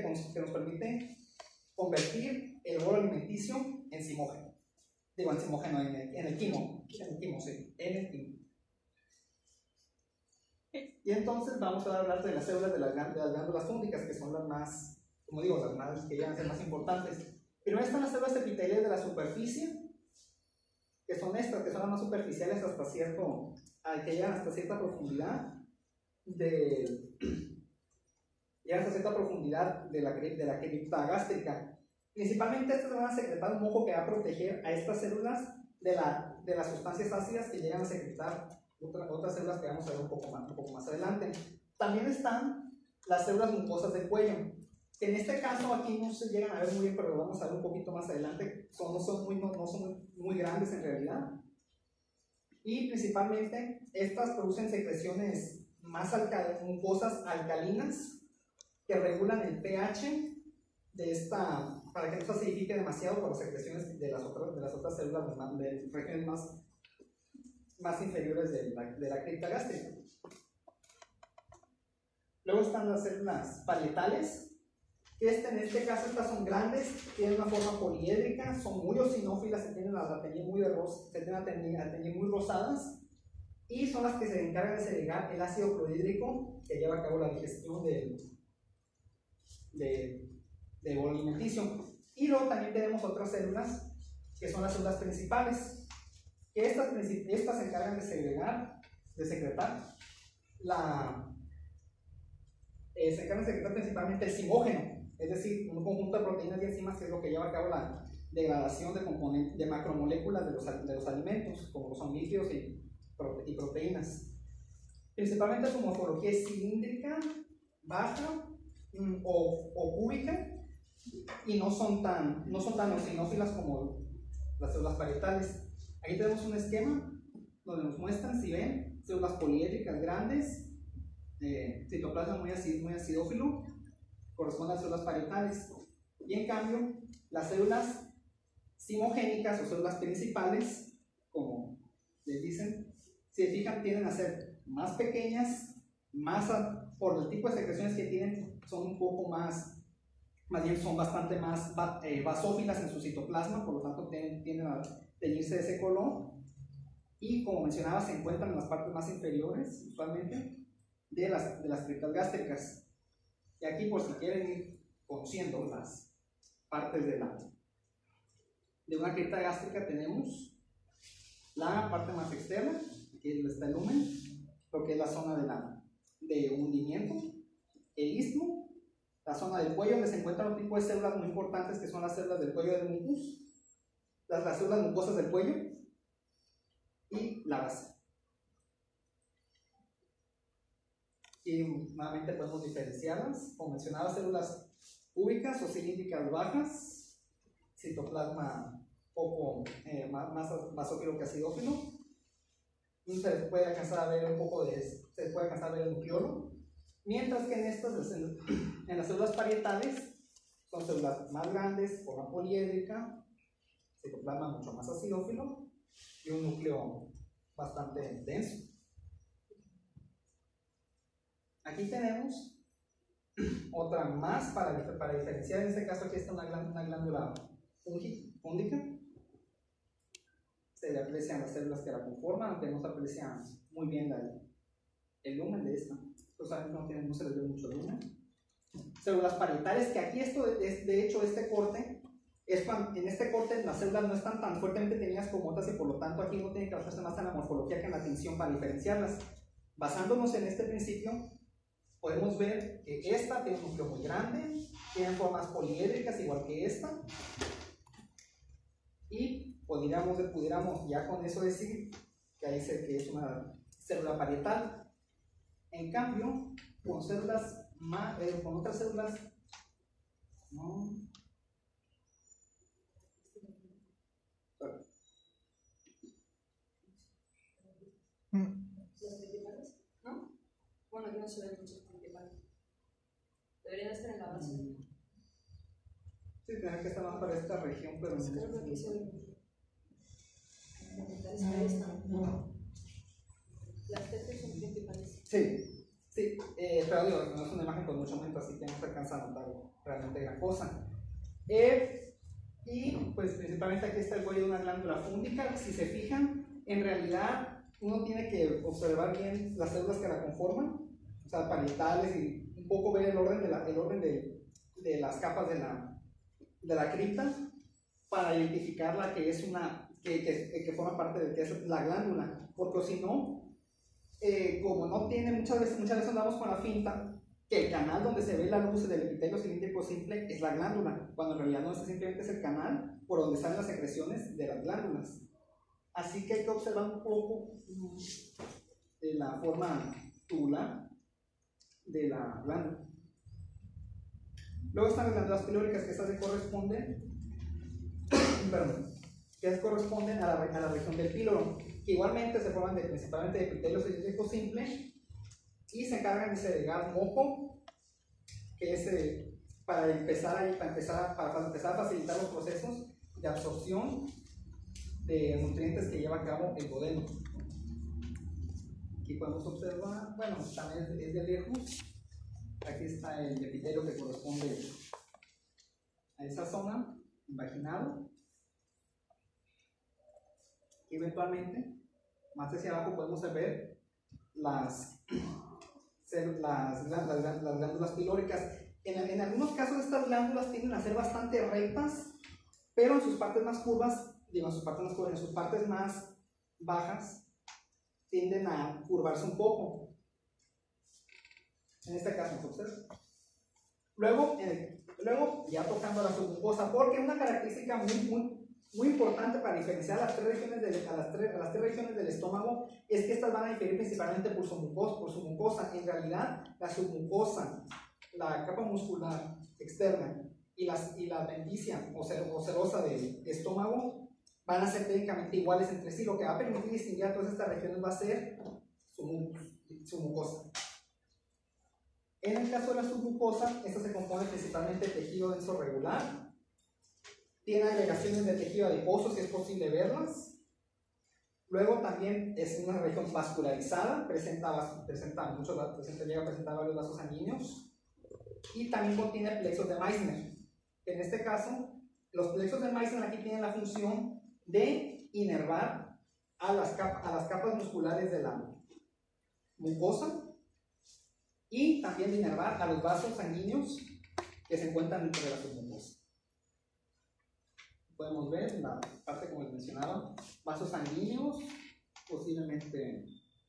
convertir el bolo alimenticio en zimógeno. Digo, en zimógeno, en el quimo, sí, en el quimo. Y entonces vamos a hablar de las células de las glándulas fúngicas, que son las más, como digo, las más que llegan a ser más importantes. Primero están las células epiteliales de la superficie, que son estas, que son las más superficiales hasta que llegan hasta cierta profundidad de la cripta gástrica. Principalmente estas van a secretar un moco que va a proteger a estas células de las sustancias ácidas que llegan a secretar otras células que vamos a ver un poco más adelante. También están las células mucosas del cuello, que en este caso aquí no se llegan a ver muy bien, pero lo vamos a ver un poquito más adelante. No son muy grandes en realidad. Y principalmente estas producen secreciones más mucosas alcalinas que regulan el pH de esta, para que no se acidifique demasiado por las secreciones de las otras células de regiones más inferiores de la cripta gástrica. Luego están las células parietales, que en este caso estas son grandes, tienen una forma poliédrica, son muy eosinófilas, se tienden a teñir muy rosadas, y son las que se encargan de segregar el ácido clorhídrico que lleva a cabo la digestión del bolo alimenticio. Y luego también tenemos otras células, que son las células principales, que estas se encargan de secretar principalmente el zimógeno, es decir, un conjunto de proteínas y enzimas que es lo que lleva a cabo la degradación de macromoléculas de los alimentos, como son lípidos y proteínas. Principalmente su morfología es cilíndrica, baja o cúbica, y no son tan eosinófilas como las células parietales. Aquí tenemos un esquema donde nos muestran, si ven, células poliédricas grandes, citoplasma muy acidófilo, corresponden a células parietales. Y en cambio, las células zimogénicas o células principales, como les dicen, si se fijan, tienden a ser más pequeñas, por el tipo de secreciones que tienen, son un poco más bien son bastante más basófilas en su citoplasma, por lo tanto tienden a teñirse de ese color, y como mencionaba, se encuentran en las partes más inferiores, usualmente, de las criptas gástricas. Y aquí, por si quieren ir conociendo las partes de una cripta gástrica, tenemos la parte más externa, aquí está el lumen, lo que es la zona de hundimiento, el istmo, la zona del cuello, donde se encuentran un tipo de células muy importantes, que son las células del cuello del mucus, las células mucosas del cuello, y la base. Y nuevamente podemos diferenciarlas, como mencionaba, células cúbicas o cilíndricas bajas, citoplasma poco más basófilo que acidófilo, y se puede alcanzar a ver el nucleolo, mientras que en las células parietales son células más grandes, forma poliédrica, citoplasma mucho más acidófilo y un núcleo bastante denso. Aquí tenemos otra más para diferenciar. En este caso aquí está una glándula fúngica. Se le aprecian las células que la conforman, aunque no se aprecia muy bien el lumen de esta. No se les ve mucho lumen. Células parietales, que aquí de hecho este corte en este corte las células no están tan fuertemente teñidas como otras, y por lo tanto aquí no tiene que basarse más en la morfología que en la tinción para diferenciarlas. Basándonos en este principio, podemos ver que esta tiene un núcleo muy grande, tiene formas poliédricas igual que esta, y pudiéramos ya con eso decir que es una célula parietal. En cambio, con otras células, no. ¿Los principales? ¿No? Bueno, aquí no se ven muchos principales. Deberían estar en la base. Sí, tendría que estar más para esta región, pero no. Creo que aquí se ven. Ahí están. Las tetas son principales. Sí, Sí, pero digo, no es una imagen con mucho aumento, así que no se alcanza a notar realmente gran cosa. Y pues principalmente aquí está el cuello de una glándula fúngica. Si se fijan, en realidad uno tiene que observar bien las células que la conforman, o sea, parietales, y un poco ver el orden de las capas de la cripta para identificar la que es una que forma parte de que es la glándula, porque si no, como no tiene, muchas veces andamos con la finta que el canal donde se ve la luz del epitelio cilíndrico simple es la glándula, cuando en realidad no, este simplemente es el canal por donde salen las secreciones de las glándulas. Así que hay que observar un poco de la forma tubular de la glándula. Luego están las glándulas pilóricas, que estas se corresponden a la región del píloro, que igualmente se forman principalmente de epitelio cilíndrico simple y se encargan de segregar moco, que es para empezar a facilitar los procesos de absorción de nutrientes que lleva a cabo el duodeno. Aquí podemos observar, bueno, también es de lejos. Aquí está el epitelio que corresponde a esa zona, vaginal. Y eventualmente, más hacia abajo podemos ver las glándulas pilóricas. En algunos casos estas glándulas tienden a ser bastante rectas, pero en sus partes más curvas, en sus partes más bajas, tienden a curvarse un poco. En este caso, entonces. Luego ya tocando la submucosa, porque una característica muy importante para diferenciar las tres regiones del estómago es que estas van a diferir principalmente por su mucosa. En realidad, la submucosa, la capa muscular externa y la adventicia o serosa del estómago van a ser técnicamente iguales entre sí. Lo que va a permitir distinguir a todas estas regiones va a ser su mucosa. En el caso de la submucosa, esta se compone principalmente de tejido denso regular. Tiene agregaciones de tejido adiposo, si es posible verlas. Luego también es una región vascularizada, llega a presentar varios vasos sanguíneos. Y también contiene plexos de Meissner. En este caso, los plexos de Meissner aquí tienen la función de inervar a las capas musculares de la mucosa y también de inervar a los vasos sanguíneos que se encuentran dentro de la submucosa. Podemos ver la parte, como les mencionaba, vasos sanguíneos, posiblemente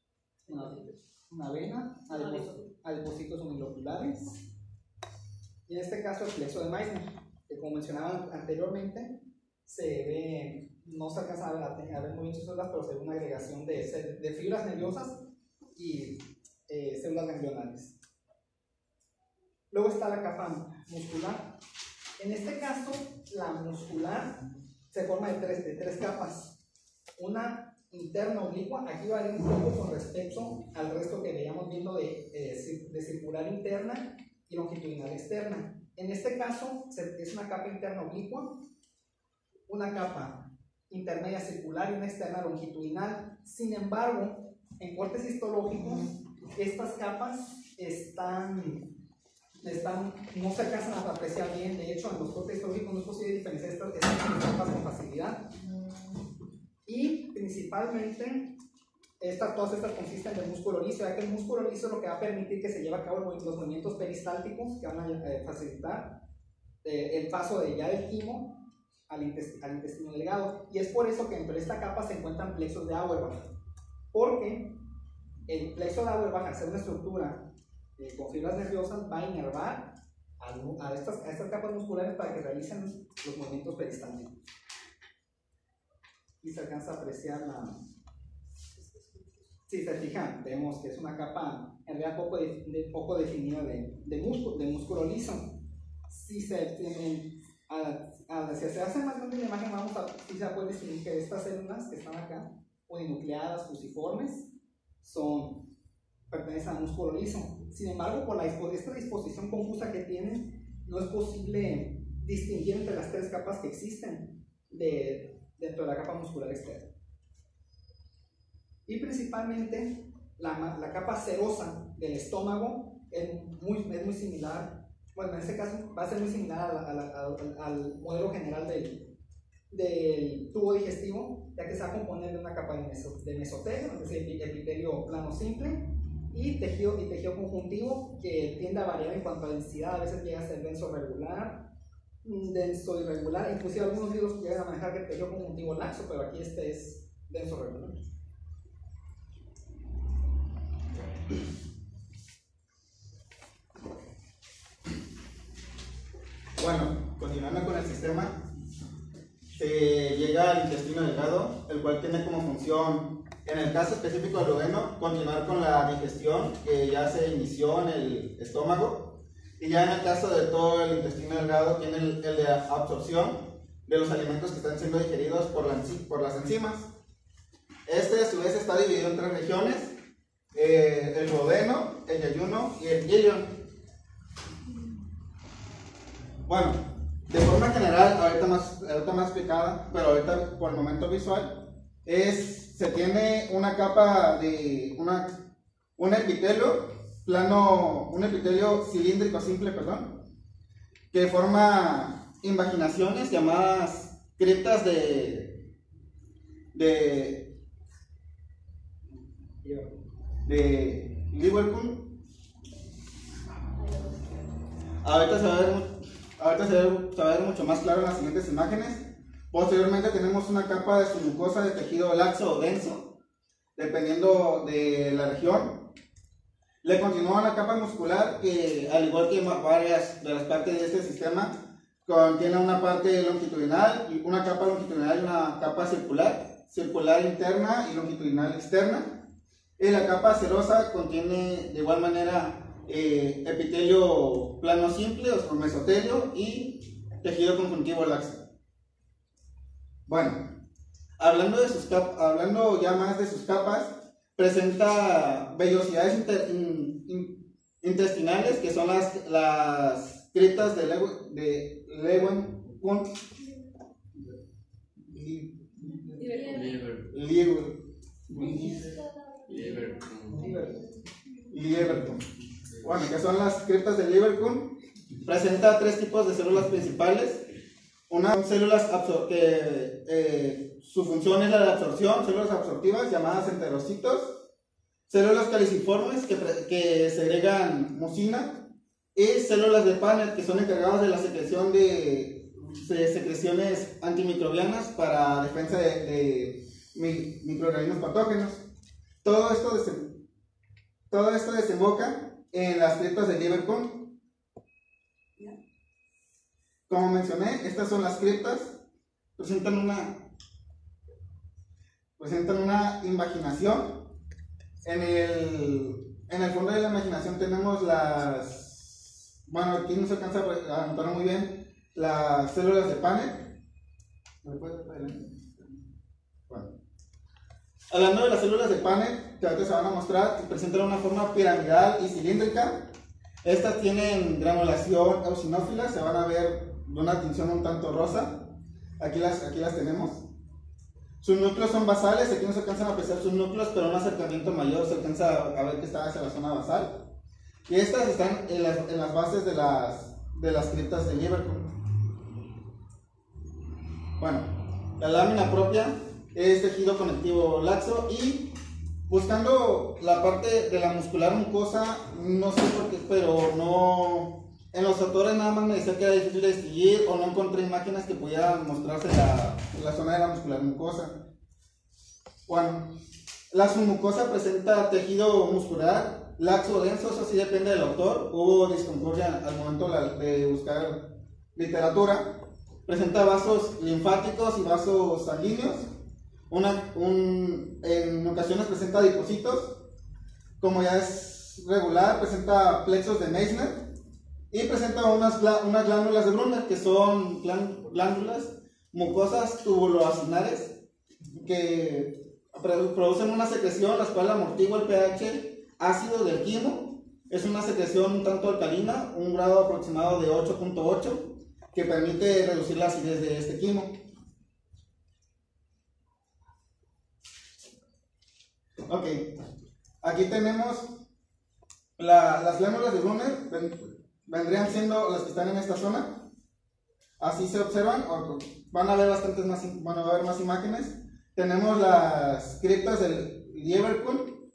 una vena, adipocitos uniloculares, y en este caso el plexo de Meissner, que como mencionaba anteriormente, no se alcanza a ver muy bien sus células, pero se ve una agregación de fibras nerviosas y células ganglionales. Luego está la capa muscular. En este caso, la muscular se forma de tres capas. Una interna oblicua, aquí va a ir un poco con respecto al resto que veíamos viendo de circular interna y longitudinal externa. En este caso, es una capa interna oblicua, una capa intermedia circular y una externa longitudinal. Sin embargo, en cortes histológicos, estas capas no se alcanzan a apreciar bien. De hecho, en los cortes histológicos no es posible diferenciar estas capas con facilidad. Y principalmente, todas estas consisten del músculo liso, ya que el músculo liso es lo que va a permitir que se lleve a cabo los movimientos peristálticos que van a facilitar el paso del quimo al intestino delgado. Y es por eso que entre esta capa se encuentran plexos de Auerbach, porque el plexo de Auerbach, al ser una estructura con fibras nerviosas, va a inervar a estas capas musculares para que realicen los movimientos peristálticos. Y se alcanza a apreciar si se fijan, vemos que es una capa en realidad poco definida de músculo liso. Si se hace más grande la imagen, si se puede distinguir que estas células que están acá, uninucleadas, fusiformes, pertenecen al músculo liso. Sin embargo, por esta disposición confusa que tienen, no es posible distinguir entre las tres capas que existen dentro de la capa muscular externa. Y principalmente la capa serosa del estómago es muy similar. Bueno, en este caso va a ser muy similar al modelo general del tubo digestivo, ya que se va a componer de una capa de mesotelio, que es el epitelio plano simple, y tejido conjuntivo, que tiende a variar en cuanto a densidad. A veces llega a ser denso irregular, inclusive algunos libros llegan a manejar que el tejido conjuntivo laxo, pero aquí este es denso regular. Bueno, continuando con el sistema, se llega al intestino delgado, el cual tiene como función, en el caso específico del duodeno, continuar con la digestión que ya se inició en el estómago, y ya en el caso de todo el intestino delgado tiene el de absorción de los alimentos que están siendo digeridos por las enzimas. Este a su vez está dividido en 3 regiones: el duodeno, el yeyuno y el ileón. Bueno, de forma general, ahorita más explicada, pero ahorita por el momento visual, se tiene una capa de un epitelio plano, un epitelio cilíndrico simple, que forma invaginaciones llamadas criptas de Lieberkühn. Ahorita se va a ver mucho más claro en las siguientes imágenes. Posteriormente tenemos una capa de submucosa de tejido laxo o denso, dependiendo de la región. Le continúa una capa muscular que, al igual que varias de las partes de este sistema, contiene una parte longitudinal, y una capa longitudinal y una capa circular interna y longitudinal externa. Y la capa serosa contiene de igual manera epitelio plano simple o mesotelio y tejido conjuntivo laxo. Bueno, hablando ya más de sus capas, presenta vellosidades intestinales, que son las criptas de Lieberkühn. Lieberkühn. Bueno, que son las criptas de Lieberkühn. Presenta 3 tipos de células principales. Una son células que su función es la de absorción, células absortivas llamadas enterocitos, células caliciformes que segregan mucina, y células de Paneth, que son encargadas de la secreción de secreciones antimicrobianas para defensa de microorganismos patógenos. Todo esto desemboca en las criptas de Lieberkühn. Como mencioné, estas son las criptas. Presentan una invaginación. En el fondo de la invaginación tenemos bueno, aquí no se alcanza a notar muy bien las células de Paneth. Bueno. Hablando de las células de Paneth, que ahorita se van a mostrar, presentan una forma piramidal y cilíndrica. Estas tienen granulación eosinófila, se van a ver de una tinción un tanto rosa. Aquí las tenemos. Sus núcleos son basales, aquí no se alcanzan a apreciar sus núcleos, pero un acercamiento mayor se alcanza a ver que está hacia la zona basal. Y estas están en las bases de las criptas de Lieberkühn. Bueno, la lámina propia es tejido conectivo laxo, y buscando la parte de la muscular mucosa, no sé por qué, pero no, en los autores nada más me decía que era difícil de distinguir, o no encontré imágenes que pudieran mostrarse la zona de la muscular mucosa. Bueno, la submucosa presenta tejido muscular laxo o denso, eso sí depende del autor. Hubo disconcordia al momento de buscar literatura. Presenta vasos linfáticos y vasos sanguíneos. En ocasiones presenta adipocitos. Como ya es regular, presenta plexos de Meissner. Y presenta unas glándulas de Brunner, que son glándulas mucosas tubuloacinares que producen una secreción la cual amortigua el pH ácido del quimo. Es una secreción un tanto alcalina, un grado aproximado de 8.8, que permite reducir la acidez de este quimo. Ok, Aquí tenemos las glándulas de Brunner, vendrían siendo las que están en esta zona. Así se observan, van a ver más imágenes. Tenemos las criptas del Lieberkühn,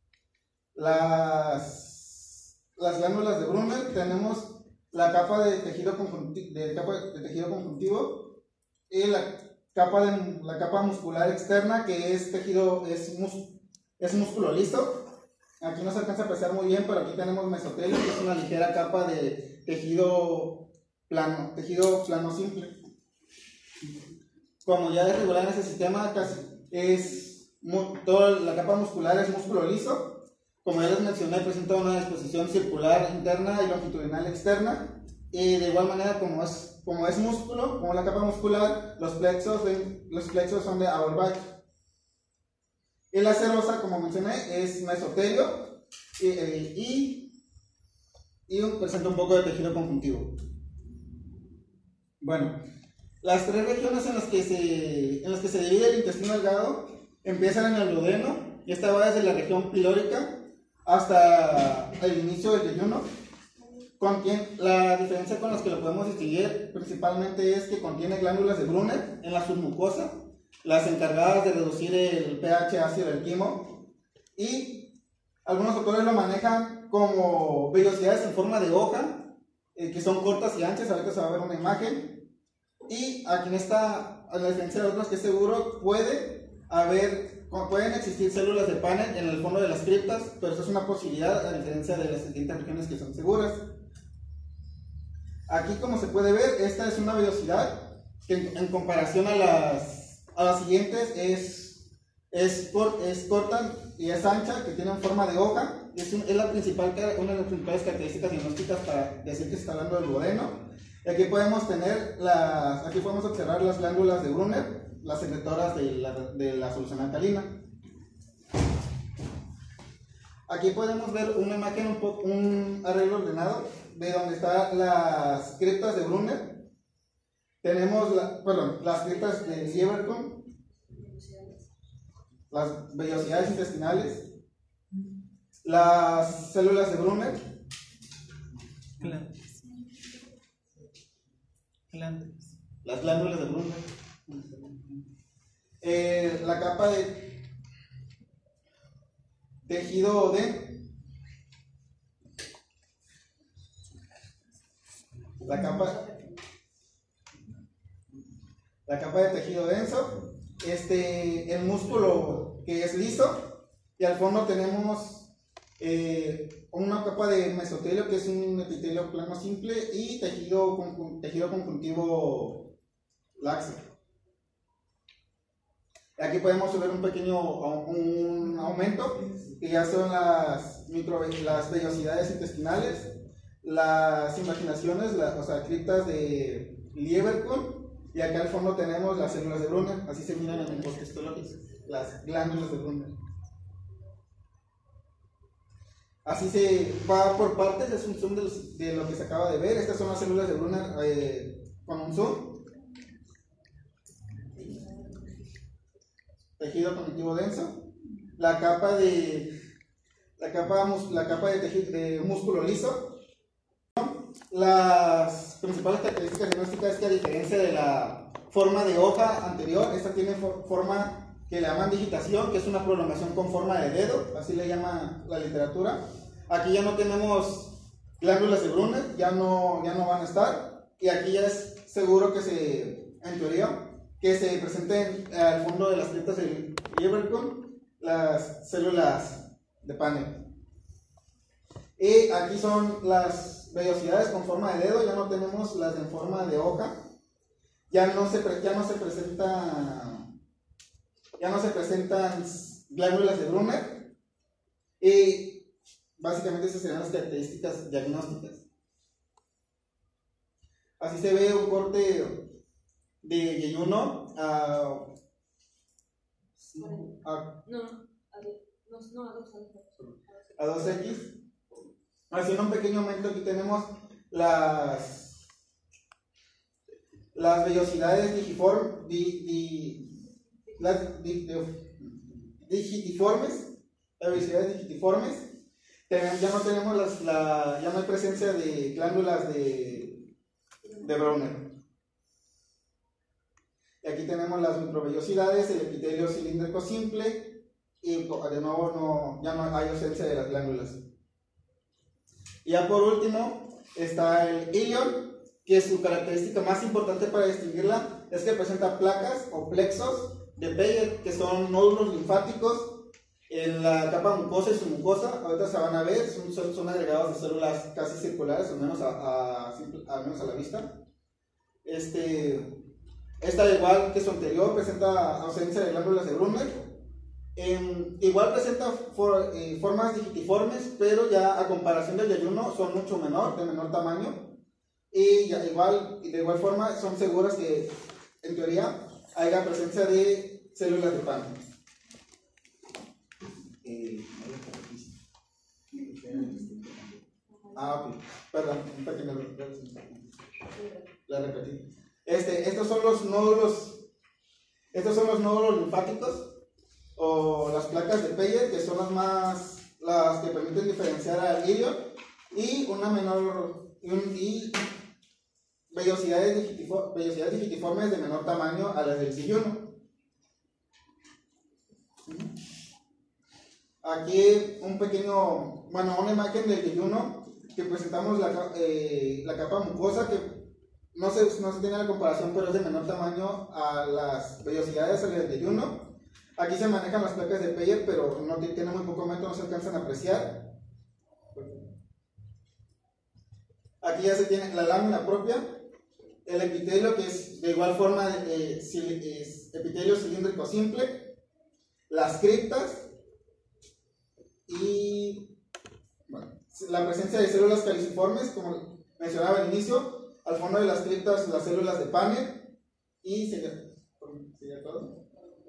las glándulas de Brunner, tenemos la capa de tejido conjuntivo y la capa muscular externa, que es músculo liso. Aquí no se alcanza a apreciar muy bien, pero aquí tenemos mesotelio, que es una ligera capa de tejido plano simple. Como ya es regular en ese sistema, toda la capa muscular es músculo liso. Como ya les mencioné, presenta una disposición circular interna y longitudinal externa. Y de igual manera, como es músculo, como la capa muscular, los plexos son de Auerbach. Y la serosa, como mencioné, es mesotelio y presenta un poco de tejido conjuntivo. Bueno, las tres regiones en las que se divide el intestino delgado empiezan en el duodeno, y esta va desde la región pilórica hasta el inicio del yeyuno. La diferencia con las que lo podemos distinguir principalmente es que contiene glándulas de Brunner en la submucosa, las encargadas de reducir el pH ácido del quimo, y algunos autores lo manejan como vellosidades en forma de hoja, que son cortas y anchas. Ahorita se va a ver una imagen. Y aquí a la diferencia de otros, que es seguro, pueden existir células de Paneth en el fondo de las criptas, pero eso es una posibilidad, a diferencia de las siguientes regiones que son seguras. Aquí, como se puede ver, esta es una vellosidad que en comparación a las siguientes es corta y es ancha, que tiene forma de hoja. Es una de las principales características diagnósticas para decir que se está hablando del duodeno. Y aquí podemos observar las glándulas de Brunner, las secretoras de la solución alcalina. Aquí podemos ver una imagen, un arreglo ordenado de donde están las criptas de Brunner. Tenemos las criptas de Lieberkühn, las vellosidades intestinales, las células de Brunner, las glándulas de Brunner, la capa de tejido la capa de tejido denso, el músculo que es liso, y al fondo tenemos una capa de mesotelio, que es un epitelio plano simple, y tejido conjuntivo laxo. Aquí podemos ver un pequeño aumento, que ya son las vellosidades intestinales, las invaginaciones, criptas de Lieberkühn, y acá al fondo tenemos las células de Brunner. Así se miran en el bosque histológico, las glándulas de Brunner. Así se va por partes, es un zoom de lo que se acaba de ver. Estas son las células de Brunner con un zoom. Tejido conjuntivo denso, la capa de músculo liso. Las principales características diagnósticas es que, a diferencia de la forma de hoja anterior, esta tiene forma que le llaman digitación, que es una prolongación con forma de dedo, así le llama la literatura. Aquí ya no tenemos glándulas de Brunner, ya no van a estar, y aquí ya es seguro en teoría, que se presenten al fondo de las criptas de Lieberkühn las células de Paneth. Y aquí son las vellosidades con forma de dedo, ya no tenemos las en forma de hoja, ya no se presentan glándulas de Brunner, y básicamente esas serían las características diagnósticas. Así se ve un corte de yeyuno a 2X. Haciendo un pequeño aumento, aquí tenemos las vellosidades digitiformes, las vellosidades digitiformes. Ya no tenemos ya no hay presencia de glándulas de Brauner. Y aquí tenemos las microvellosidades, el epitelio cilíndrico simple, y de nuevo ya no hay ausencia de las glándulas. Y ya por último está el ilion, que su característica más importante para distinguirla es que presenta placas o plexos de Peyer, que son nódulos linfáticos en la capa mucosa y submucosa. Ahorita se van a ver, son agregados de células casi circulares, al menos a la vista. Esta, igual que su anterior, presenta ausencia de glándulas de Brunner. Igual presenta formas digitiformes, pero ya a comparación del yayuno son mucho de menor tamaño. Y de igual forma son seguras que, en teoría, haya presencia de células de pan. Ok, perdón, un pequeño error. La repetí. Estos son los nódulos linfáticos o las placas de Peyer, que son las que permiten diferenciar al ilion, y vellosidades digitiformes de menor tamaño a las del yayuno. Aquí una imagen del yayuno, que presentamos la capa mucosa, que no se tiene la comparación, pero es de menor tamaño a las vellosidades a las del yayuno. Aquí se manejan las placas de Peyer, pero tiene muy poco aumento, no se alcanzan a apreciar. Aquí ya se tiene la lámina propia, el epitelio, que es de igual forma epitelio cilíndrico simple, las criptas y la presencia de células caliciformes, como mencionaba al inicio. Al fondo de las criptas, las células de Panner. Y sería todo.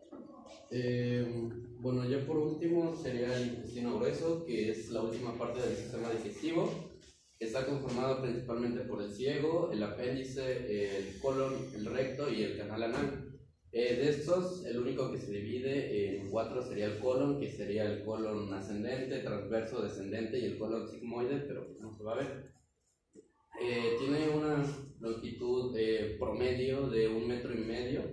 Bueno, ya por último sería el intestino grueso, que es la última parte del sistema digestivo. Está conformado principalmente por el ciego, el apéndice, el colon, el recto y el canal anal. De estos, el único que se divide en 4 sería el colon, que sería el colon ascendente, transverso, descendente, y el colon sigmoide, pero no se va a ver. Tiene una longitud promedio de 1,5 metros.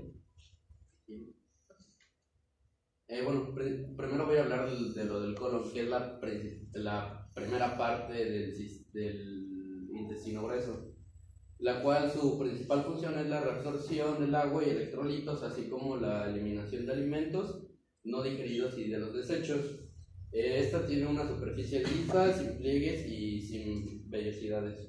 Primero voy a hablar de lo del colon, que es la primera parte del intestino grueso, la cual su principal función es la reabsorción del agua y electrolitos, así como la eliminación de alimentos no digeridos y de los desechos. Esta tiene una superficie lisa, sin pliegues y sin vellosidades.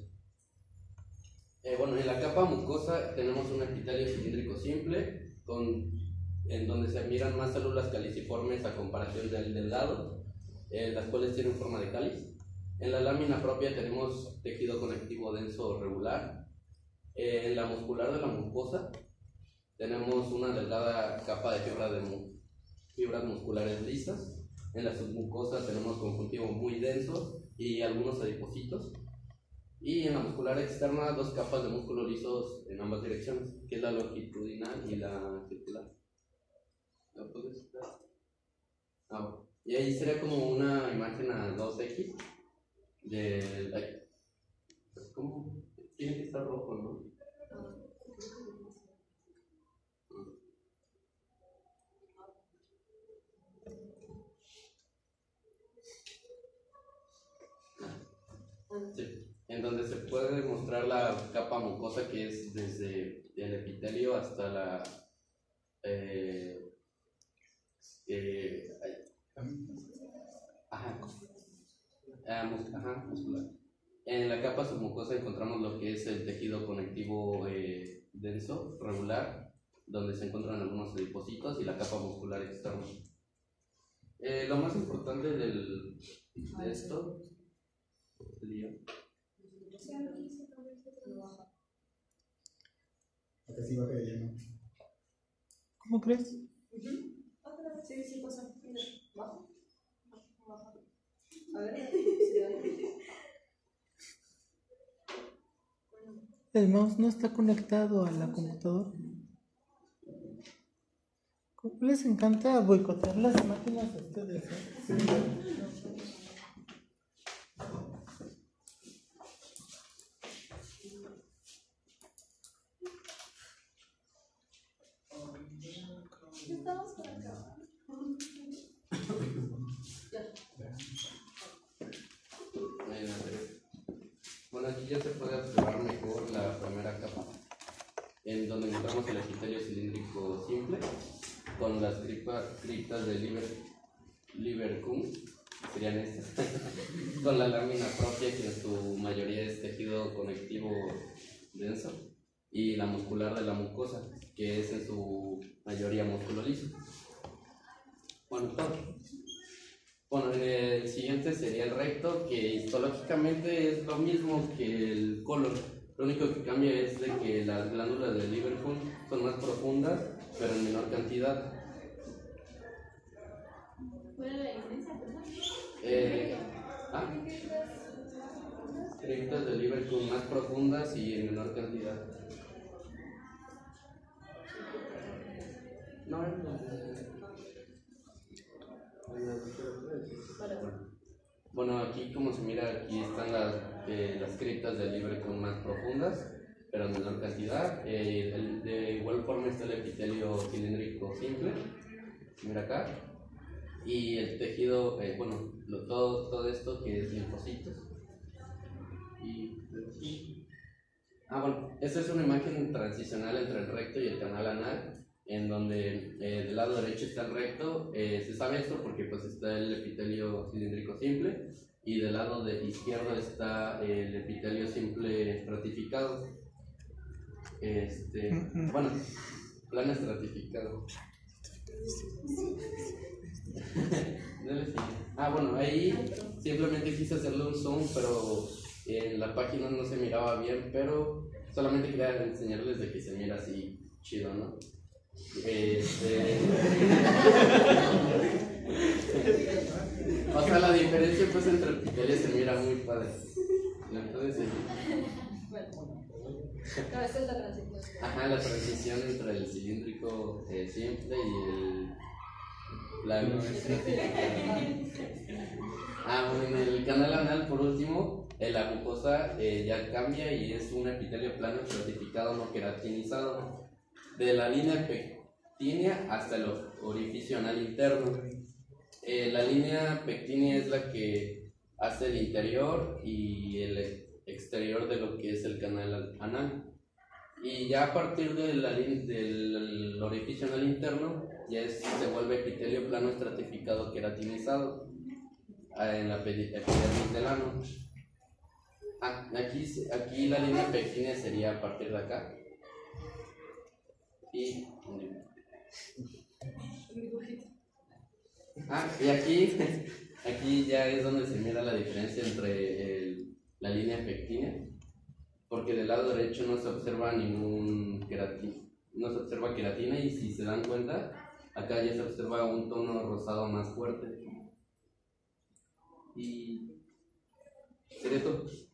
En la capa mucosa tenemos un epitelio cilíndrico simple, en donde se miran más células caliciformes a comparación del delgado, las cuales tienen forma de cáliz. En la lámina propia tenemos tejido conectivo denso regular. En la muscular de la mucosa tenemos una delgada capa de fibras musculares lisas. En la submucosa tenemos conjuntivo muy denso y algunos adipocitos. Y en la muscular externa, 2 capas de músculos lisos en ambas direcciones, que es la longitudinal y la circular. ¿Lo puedes ver? Y ahí sería como una imagen a 2X pues como tiene que estar rojo, ¿no? Sí. En donde se puede mostrar la capa mucosa, que es desde el epitelio hasta la muscular. En la capa submucosa encontramos lo que es el tejido conectivo denso, regular, donde se encuentran algunos adipocitos, y la capa muscular externa. Lo más importante de esto sería... ¿Cómo crees? Sí, pasa. Bajo. A ver. El mouse no está conectado a la computadora. ¿Cómo les encanta boicotear las máquinas a ustedes? Estamos por acabar. Bueno, aquí ya se puede observar mejor la primera capa, en donde encontramos el epitelio cilíndrico simple, con las criptas de Libercum, serían estas, con la lámina propia, que en su mayoría es tejido conectivo denso, y la muscular de la mucosa, que es en su mayoría músculo liso. Bueno, el siguiente sería el recto, que histológicamente es lo mismo que el colon. Lo único que cambia es de que las glándulas del Libercum son más profundas, pero en menor cantidad. ¿Cuál es la diferencia, perdón? Criptas del Libercum más profundas y en menor cantidad. No, bueno, aquí como se mira, aquí están las criptas del Libercum más profundas, pero en menor cantidad. De igual forma está el epitelio cilíndrico simple, mira acá, y el tejido, todo esto que es linfocitos. Bueno, esta es una imagen transicional entre el recto y el canal anal, en donde del lado derecho está el recto. Se sabe esto porque pues está el epitelio cilíndrico simple, y del lado izquierdo está el epitelio simple estratificado. Plano estratificado. Ahí simplemente quise hacerle un zoom, pero en la página no se miraba bien, pero solamente quería enseñarles de que se mira así chido, ¿no? O sea, la diferencia pues entre epitelios se mira muy padre. Entonces, No, esta es la transición. la transición entre el cilíndrico simple y el plano estratificado. En el canal anal, por último, la mucosa ya cambia y es un epitelio plano estratificado no queratinizado, de la línea pectínea hasta el orificio anal interno. La línea pectínea es la que hace el interior y el exterior de lo que es el canal anal. Y ya a partir del orificio anal interno, se vuelve epitelio plano estratificado queratinizado en la epidermis del ano. Aquí la línea pectínea sería a partir de acá. Y aquí ya es donde se mira la diferencia entre la línea pectínea, porque del lado derecho no se observa queratina, y si se dan cuenta, acá ya se observa un tono rosado más fuerte. Y sería todo.